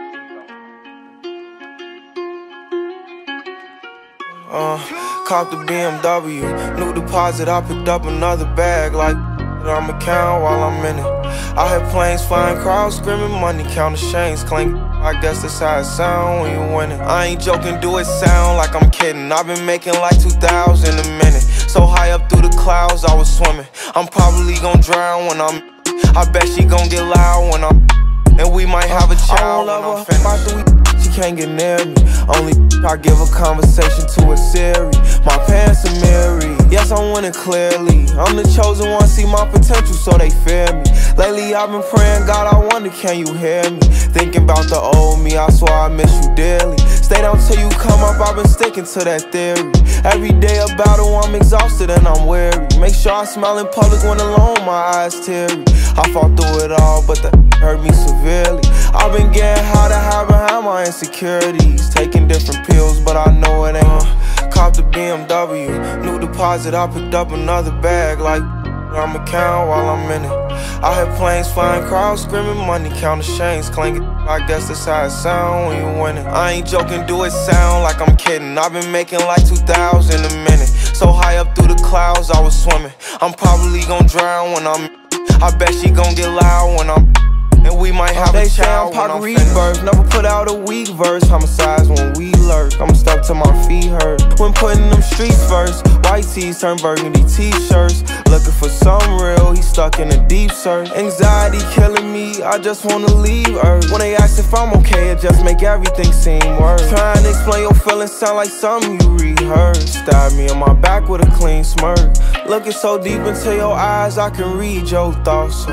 Cop the BMW, new deposit, I picked up another bag. Like I'ma count while I'm in it. I hear planes flying, crowds screaming, money counting, chains clanking. I guess that's how it sound when you winning. I ain't joking, do it sound like I'm kidding. I've been making like 2,000 a minute. So high up through the clouds, I was swimming. I'm probably gon' drown when I bet she gon' get loud when and we might have a child when I'm finished. She can't get near me. Only I give a conversation to a Siri. My parents are married. Yes, I'm winning clearly. I'm the chosen one, see my potential, so they fear me. Lately I've been praying, God, I wonder, can you hear me? Thinking about the old me, I swear I miss you dearly. Stay down till you come up, I've been sticking to that theory. Every day a battle, I'm exhausted and I'm weary. Make sure I smile in public when alone, my eyes teary. I fought through it all, but that hurt me severely. I've been getting high to hide behind my insecurities. Taking different pills, but I know it ain't. Cop the BMW, new deposit, I picked up another bag. Like I'ma count while I'm in it. I hear planes flying, crowds screaming, money counting, chains clanking. I guess that's how it sound when you winning. I ain't joking, do it sound like I'm kidding. I've been making like 2,000 a minute. So high up through the clouds, I was swimming. I'm probably gon' drown when I bet she gon' get loud when and we might have a child when I'm rebirth. Never put out a weak verse. Homicides when we lurk. I'ma step till my feet hurt. When putting them streets first. White tees turn burgundy t-shirts. Looking for some real, he stuck in a deep search. Anxiety killing me, I just wanna leave Earth. When they ask if I'm okay, it just make everything seem worse. Trying to explain your feelings sound like something you rehearsed. Stab me in my back with a clean smirk. Looking so deep into your eyes, I can read your thoughts.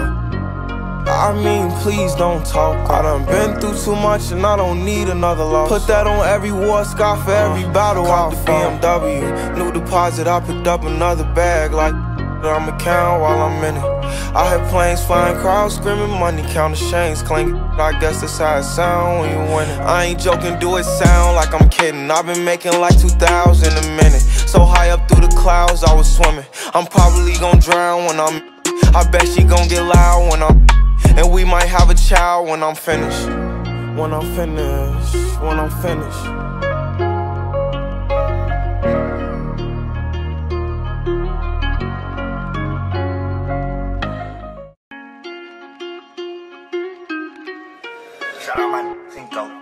I mean, please don't talk. I done been through too much and I don't need another loss. Put that on every war scar for every battle. Cop the BMW, new deposit, I picked up another bag. Like I'ma count while I'm in it. I hear planes flying, crowds screaming, money counting, chains clanking. I guess that's how it sound when you winning. I ain't joking, do it sound like I'm kidding. I've been making like 2,000 a minute. So high up through the clouds, I was swimming. I'm probably gon' drown when I bet she gon' get loud when and we might have a child when I'm finished. When I'm finished, when I'm finished. Shaman 5.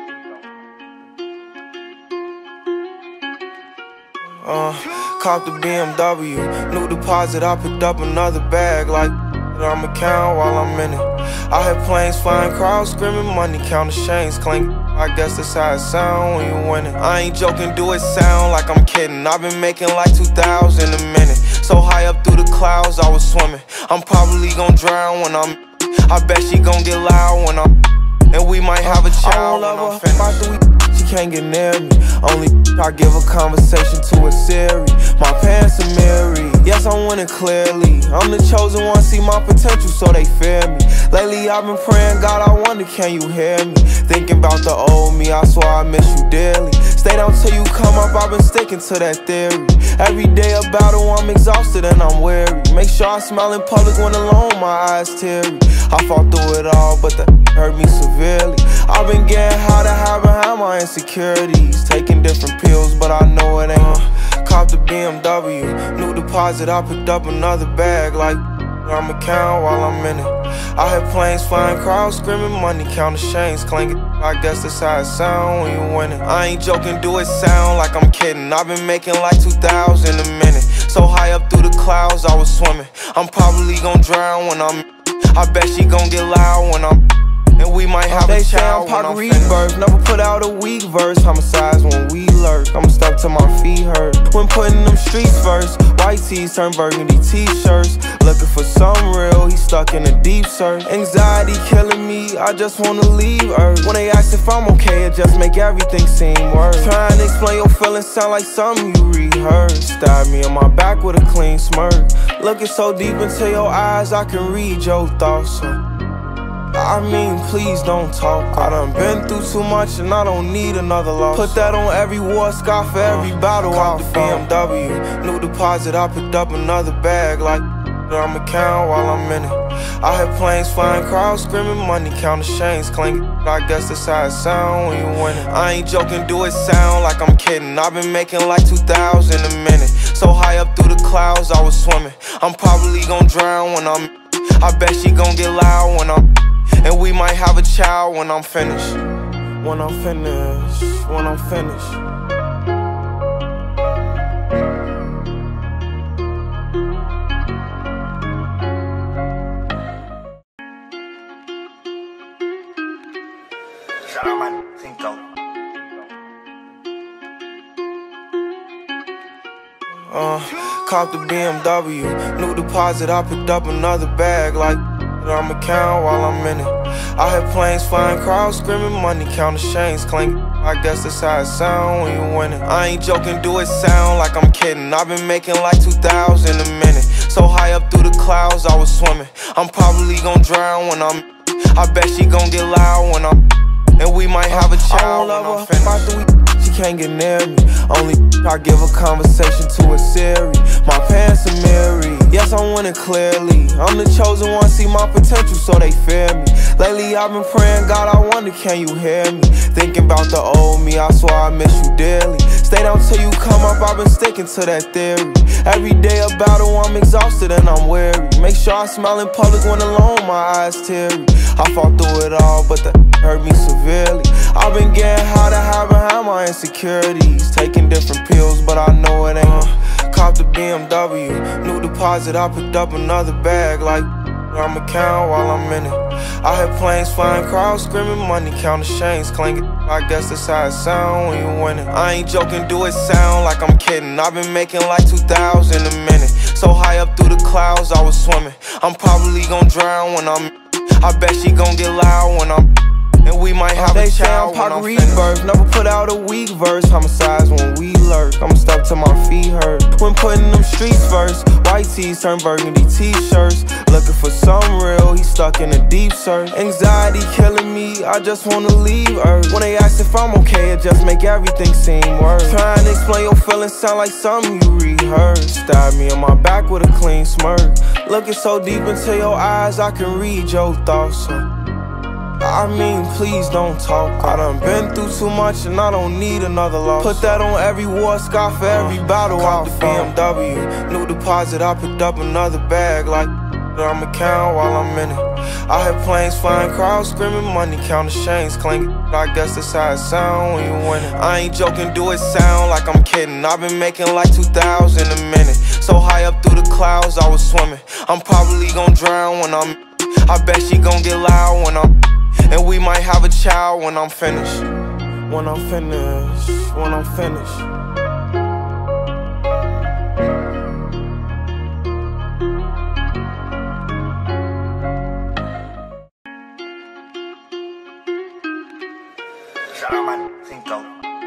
Cop the BMW, new deposit, I picked up another bag. Like I'ma count while I'm in it. I hear planes flying, crowds screaming, money counting, chains clanking. I guess that's how it sound when you winning. I ain't joking, do it sound like I'm kidding. I've been making like 2,000 a minute. So high up through the clouds, I was swimming. I'm probably gon' drown when I bet she gon' get loud when and we might have a child when I'm finished. She can't get near me. Only I give a conversation to a Siri. My parents are married. Yes, I'm winning clearly. I'm the chosen one, see my potential, so they fear me. Lately I've been praying, God, I wonder, can you hear me? Thinking about the old me, I swear I miss you dearly. Stay down till you come up, I've been sticking to that theory. Every day a battle, I'm exhausted and I'm weary. Make sure I smile in public when alone, my eyes teary. I fought through it all, but that hurt me severely. I've been getting high to hide behind my insecurities. Taking different pills, but I know it ain't. Cop the BMW, new deposit, I picked up another bag. Like I'ma count while I'm in it. I hear planes flying, crowds screaming, money counting, chains clanking. I guess that's how it sound when you winning. I ain't joking, do it sound like I'm kidding. I've been making like 2,000 a minute. So high up through the clouds, I was swimming. I'm probably gon' drown when I bet she gon' get loud when and we might have a child when I'm finished. Never put out a weak verse. Homicides when we lurk. I'm stuck till my feet hurt. When putting them streets first. White tees turn burgundy t-shirts. Looking for some real, he stuck in a deep search. Anxiety killing me, I just wanna leave Earth. When they ask if I'm okay, it just make everything seem worse. Trying to explain your feelings sound like something you rehearsed. Stab me in my back with a clean smirk. Looking so deep into your eyes, I can read your thoughts. I mean, please don't talk. I done been through too much and I don't need another loss. Put that on every war scar for every battle. Cop the BMW, new deposit, I picked up another bag. Like I'ma count while I'm in it. I hear planes flying, crowds screaming, money counting, chains clanking. I guess that's how it sound when you winning. I ain't joking, do it sound like I'm kidding. I've been making like 2,000 a minute. So high up through the clouds, I was swimming. I'm probably gon' drown when I bet she gon' get loud when and we might have a child when I'm finished. When I'm finished, when I'm finished. Shalaman, Cinco. Cop the BMW, new deposit, I picked up another bag. Like I'ma count while I'm in it. I hear planes flying, crowds screaming, money counting, chains clanking. I guess that's how it sound when you winning. I ain't joking, do it sound like I'm kidding. I've been making like 2,000 a minute. So high up through the clouds, I was swimming. I'm probably gon' drown when I bet she gon' get loud when and we might have a child when I'm finished. She can't get near me. Only I give a conversation to a Siri. My parents are married. Yes, I'm winning clearly. I'm the chosen one, see my potential, so they fear me. Lately I've been praying, God, I wonder, can you hear me? Thinking about the old me, I swear I miss you dearly. Stay down till you come up, I've been sticking to that theory. Every day a battle, I'm exhausted and I'm weary. Make sure I smile in public when alone, my eyes teary. I fought through it all, but that hurt me severely. I've been getting high to hide behind my insecurities. Taking different pills, but I know it ain't. Cop the BMW, new deposit, I picked up another bag. Like I'ma count while I'm in it. I hear planes flying, crowds screaming, money counting, chains clanking. I guess that's how it sound when you winning. I ain't joking, do it sound like I'm kidding. I've been making like 2,000 a minute. So high up through the clouds, I was swimming. I'm probably gon' drown when I bet she gon' get loud when and we might have a child when I'm finished. Never put out a weak verse. Homicides when we lurk. I'm stuck till my feet hurt. When putting them streets first. White tees turn burgundy t-shirts. Looking for some real, he stuck in a deep search. Anxiety killing me, I just wanna leave Earth. When they ask if I'm okay, it just make everything seem worse. Trying to explain your feelings sound like something you rehearsed. Stab me in my back with a clean smirk. Looking so deep into your eyes, I can read your thoughts. I mean, please don't talk. I done been through too much and I don't need another loss. Put that on every war scar for every battle. Cop the BMW, new deposit, I picked up another bag. Like I'ma count while I'm in it. I hear planes flying, crowds screaming, money counting, chains clanking. I guess that's how it sound when you winning. I ain't joking, do it sound like I'm kidding. I've been making like 2,000 a minute. So high up through the clouds, I was swimming. I'm probably gon' drown when I bet she gon' get loud when I'm, and we might have a child when I'm finished. When I'm finished, when I'm finished. Shaman 5.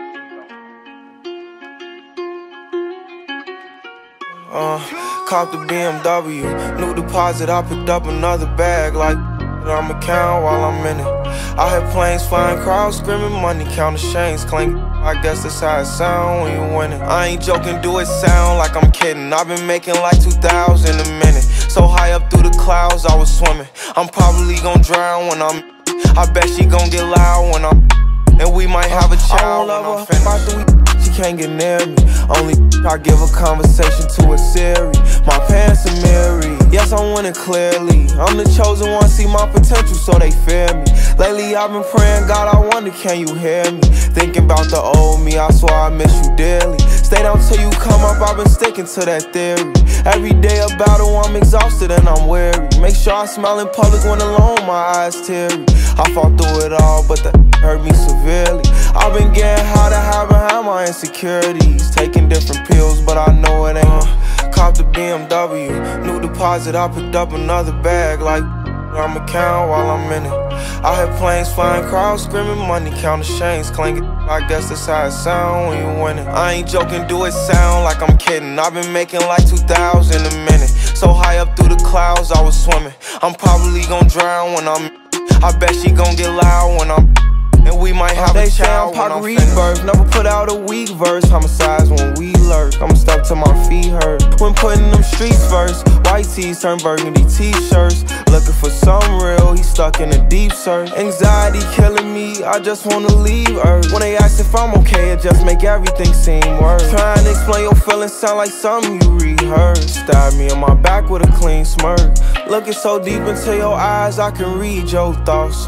Cop the BMW, new deposit, I picked up another bag like I'ma count while I'm in it. I hear planes flying, crowds screaming, money counting, chains clanking. I guess that's how it sound when you winning. I ain't joking, do it sound like I'm kidding. I've been making like 2,000 a minute. So high up through the clouds, I was swimming. I'm probably gon' drown when I'm, I bet she gon' get loud when I'm, and we might have a child when I'm finished. She can't get near me. Only I give a conversation to a Siri. My pants are mirrored. Yes, I'm winning clearly. I'm the chosen one, see my potential, so they fear me. Lately I've been praying, God, I wonder, can you hear me? Thinking about the old me, I swear I miss you dearly. Stay down till you come up, I've been sticking to that theory. Every day a battle, I'm exhausted and I'm weary. Make sure I smile in public when alone, my eyes teary. I fought through it all, but that hurt me severely. I've been getting high to hide behind my insecurities. Taking different pills, but I know it ain't. Cop the BMW, new deposit, I picked up another bag like I'ma count while I'm in it. I hear planes flying, crowds screaming, money counting, chains clanking. I guess that's how it sound when you winning. I ain't joking, do it sound like I'm kidding. I've been making like 2,000 a minute. So high up through the clouds, I was swimming. I'm probably gon' drown when I'm, I bet she gon' get loud when I'm, and we might have a child when I'm finished. Never put out a weak verse. Homicides when we lurk. I'm stuck till my feet hurt. When putting them streets first. White tees turn burgundy t-shirts. Looking for some real, he stuck in a deep search. Anxiety killing me, I just wanna leave Earth. When they ask if I'm okay, it just make everything seem worse. Trying to explain your feelings sound like something you rehearsed. Stab me in my back with a clean smirk. Looking so deep into your eyes, I can read your thoughts.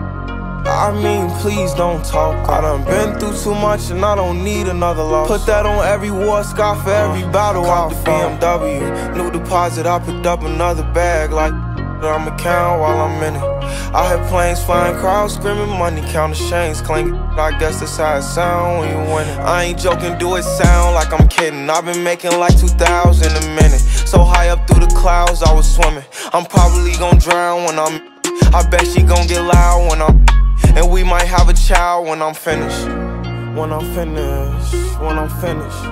I mean, please don't talk. I done been through too much and I don't need another loss. Put that on every war scar for every battle. Cop the BMW, new deposit, I picked up another bag like I'ma count while I'm in it. I hear planes flying, crowds screaming, money counting, chains clanking. I guess that's how it sound when you winning. I ain't joking, do it sound like I'm kidding. I've been making like 2,000 a minute. So high up through the clouds, I was swimming. I'm probably gon' drown when I'm, I bet she gon' get loud when I'm, and we might have a child when I'm finished. When I'm finished, when I'm finished.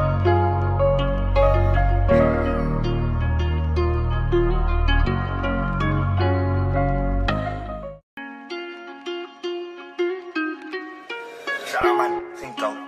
Shaman 5.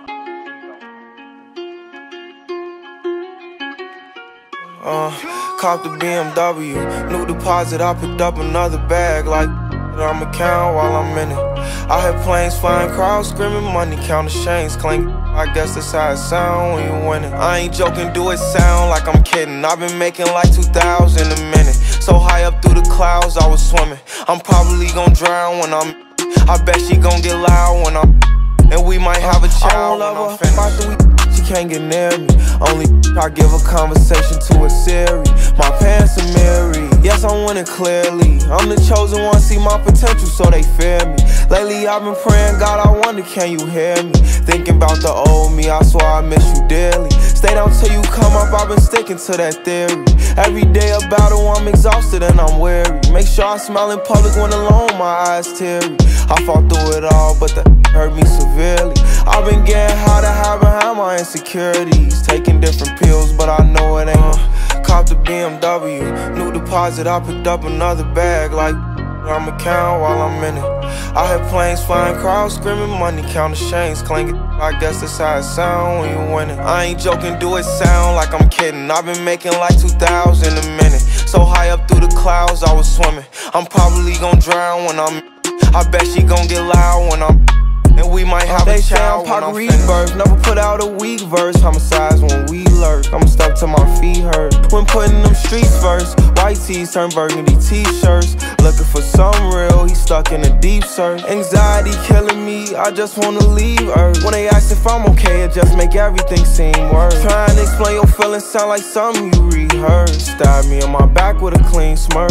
Cop the BMW, new deposit, I picked up another bag like I'ma count while I'm in it. I hear planes flying, crowds screaming, money counting, chains clanking. I guess that's how it sound when you winning. I ain't joking, do it sound like I'm kidding. I've been making like 2,000 a minute. So high up through the clouds, I was swimming. I'm probably gon' drown when I'm, I bet she gon' get loud when I'm, and we might have a child when I'm finished. She can't get near me. Only I give a conversation to a Siri. My pants are mirrored. Yes, I'm winning clearly. I'm the chosen one, see my potential, so they fear me. Lately I've been praying, God, I wonder, can you hear me? Thinking about the old me, I swear I miss you dearly. Stay down till you come up, I've been sticking to that theory. Every day a battle, I'm exhausted and I'm weary. Make sure I smile in public when alone, my eyes teary. I fought through it all, but that hurt me severely. I've been getting high to hide behind my insecurities. Taking different pills, but I know it ain't. Cop the BMW, new deposit, I picked up another bag like I'ma count while I'm in it. I hear planes flying, crowds screaming, money counting, chains clanking. I guess that's how it sound when you winning. I ain't joking, do it sound like I'm kidding. I've been making like 2,000 a minute. So high up through the clouds, I was swimming. I'm probably gon' drown when I'm, I bet she gon' get loud when I'm, and we might have a child when I'm finished. Never put out a weak verse. Homicides when we lurk. I'm stuck till my feet hurt. When putting them streets first. White tees turn burgundy t-shirts. Looking for some real, he stuck in a deep search. Anxiety killing me, I just wanna leave Earth. When they ask if I'm okay, it just make everything seem worse. Trying to explain your feelings sound like something you rehearsed. Stab me in my back with a clean smirk.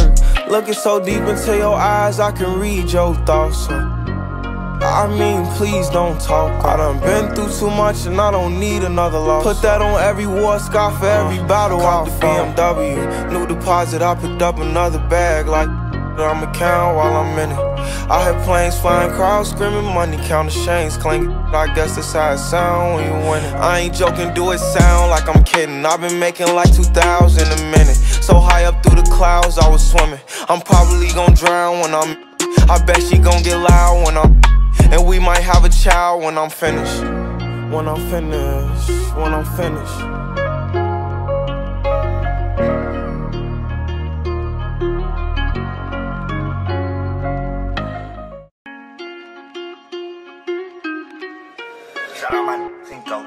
Looking so deep into your eyes, I can read your thoughts. I mean, please don't talk. I done been through too much and I don't need another loss. Put that on every war scar for every battle. Cop the BMW, new deposit, I picked up another bag like I'ma count while I'm in it. I hear planes flying, crowds screaming, money counting, chains clinking. I guess that's how it sound when you win it. I ain't joking, do it sound like I'm kidding. I've been making like 2,000 a minute. So high up through the clouds, I was swimming. I'm probably gon' drown when I bet she gon' get loud when and we might have a child when I'm finished. When I'm finished, when I'm finished. Salaman 5.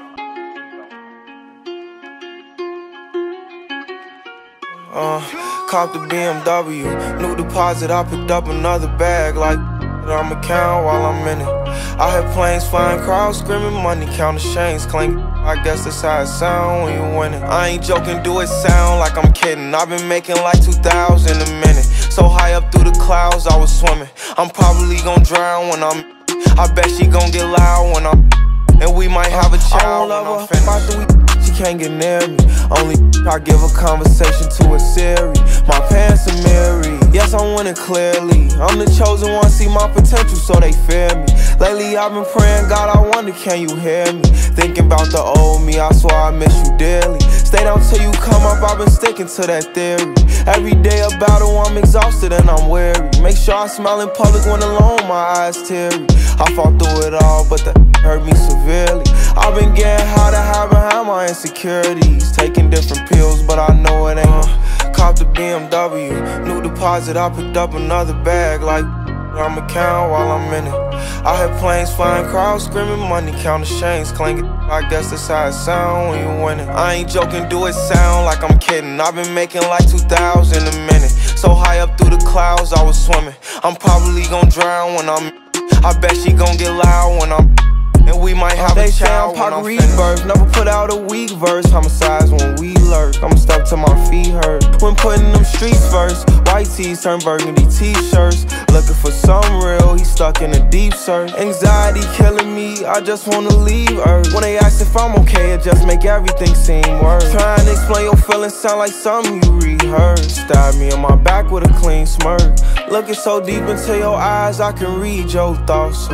Cop the BMW, new deposit, I picked up another bag like I'ma count while I'm in it. I hear planes flying, crowds screaming, money counting, chains clinking. I guess that's how it sound when you win it. I ain't joking, do it sound like I'm kidding. I've been making like 2,000 a minute. So high up through the clouds, I was swimming. I'm probably gon' drown when I bet she gon' get loud when and we might have a child when I'm finished. She can't get near me. Only I give a conversation to a Siri. My pants are mirrored. Yes, I'm winning clearly. I'm the chosen one, see my potential, so they fear me. Lately I've been praying, God, I wonder, can you hear me? Thinking about the old me, I swear I miss you dearly. Stay down till you come up, I've been sticking to that theory. Every day a battle, I'm exhausted and I'm weary. Make sure I smile in public when alone, my eyes teary. I fought through it all, but that hurt me severely. I've been getting high to hide behind my insecurities. Taking different pills, but I know it ain't. Cop the BMW, new deposit, I picked up another bag like I'ma count while I'm in it. I hear planes flying, crowds screaming, money counting, chains clinking. I guess that's how it sound when you win it. I ain't joking, do it sound like I'm kidding. I've been making like 2,000 a minute. So high up through the clouds, I was swimming. I'm probably gon' drown when I bet she gon' get loud when and we might have a child when I'm finished. Never put out a weak verse. Homicides when we lurk. I'm stuck till my feet hurt. When putting them streets first. White tees turn burgundy t-shirts. Looking for some real, he stuck in a deep search. Anxiety killing me, I just wanna leave Earth. When they ask if I'm okay, it just make everything seem worse. Trying to explain your feelings sound like something you rehearsed. Stab me in my back with a clean smirk. Looking so deep into your eyes, I can read your thoughts.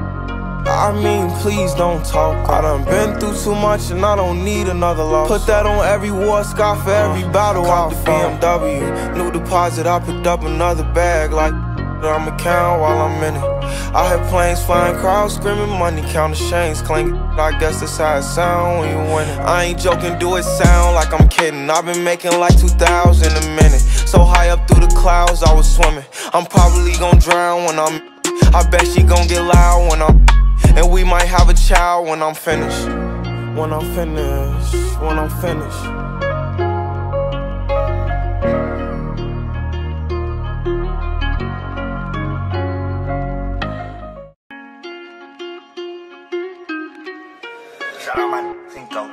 I mean, please don't talk. I done been through too much and I don't need another loss. Put that on every war scar for every battle. Cop the BMW, new deposit, I picked up another bag like I'ma count while I'm in it. I hear planes flying, crowds screaming, money counting, chains clinking. I guess that's how it sound when you win it. I ain't joking, do it sound like I'm kidding. I've been making like 2,000 a minute. So high up through the clouds, I was swimming. I'm probably gon' drown when I bet she gon' get loud when and we might have a child when I'm finished. When I'm finished, when I'm finished. Salaman 5.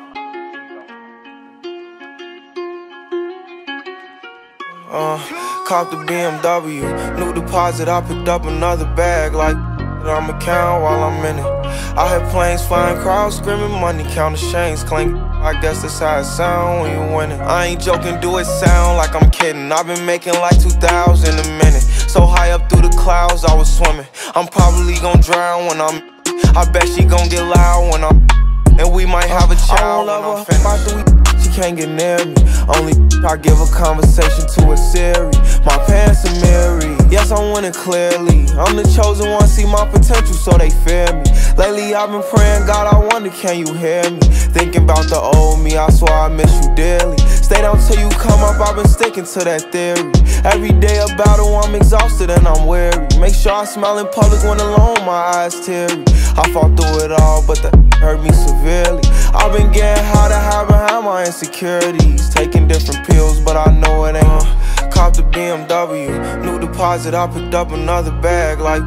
Cop the BMW, new deposit, I picked up another bag like I'ma count while I'm in it. I hear planes flying, crowds screaming, money counting, chains clinking. I guess that's how it sound when you win it. I ain't joking, do it sound like I'm kidding. I've been making like 2,000 a minute. So high up through the clouds, I was swimming. I'm probably gon' drown when I bet she gon' get loud when and we might have a child when I'm finished. She can't get near me. Only I give a conversation to a Siri. My pants are mirrored. Yes, I'm winning clearly. I'm the chosen one, see my potential, so they fear me. Lately I've been praying, God, I wonder, can you hear me? Thinking about the old me, I swear I miss you dearly. Stay down till you come up, I've been sticking to that theory. Every day a battle, I'm exhausted and I'm weary. Make sure I smile in public when alone, my eyes teary. I fought through it all, but that hurt me severely. I've been getting high to hide behind my insecurities. Taking different pills, but I know it ain't. Cop the BMW, new deposit, I picked up another bag like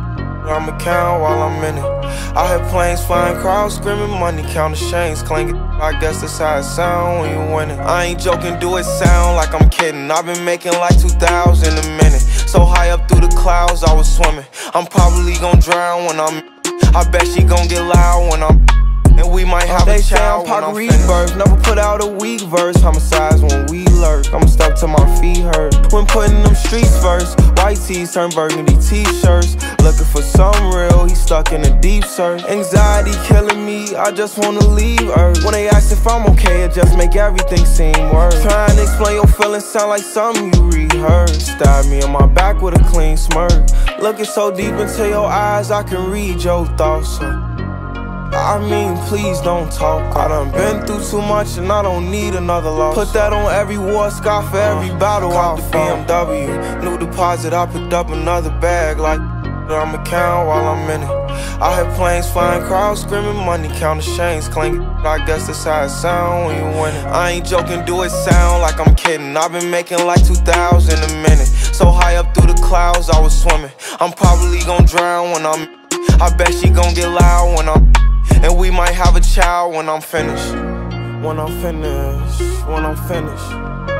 I'ma count while I'm in it. I hear planes flying, crowds screaming, money counting, chains clanking. I guess that's how it sound when you winning. I ain't joking, do it sound like I'm kidding. I've been making like 2,000 a minute. So high up through the clouds, I was swimming. I'm probably gon' drown when I bet she gon' get loud when and we might have a child when I'm finished. Never put out a weak verse. Homicides when we lurk. I'm stuck till my feet hurt. When putting them streets first. White tees turn burgundy t-shirts. Looking for something real, he stuck in a deep search. Anxiety killing me, I just wanna leave Earth. When they ask if I'm okay, it just make everything seem worse. Trying to explain your feelings sound like something you rehearsed. Stab me in my back with a clean smirk. Looking so deep into your eyes, I can read your thoughts. I mean, please don't talk. I done been through too much and I don't need another loss. Put that on every war scar for every battle. Cop the BMW, new deposit, I picked up another bag. Like I'ma count while I'm in it. I hear planes flying, crowds screaming, money counting, chains clanking. I guess that's how it sound when you winning. I ain't joking, do it sound like I'm kidding. I've been making like 2,000 a minute. So high up through the clouds, I was swimming. I'm probably gon' drown when I bet she gon' get loud when and we might have a child when I'm finished. When I'm finished.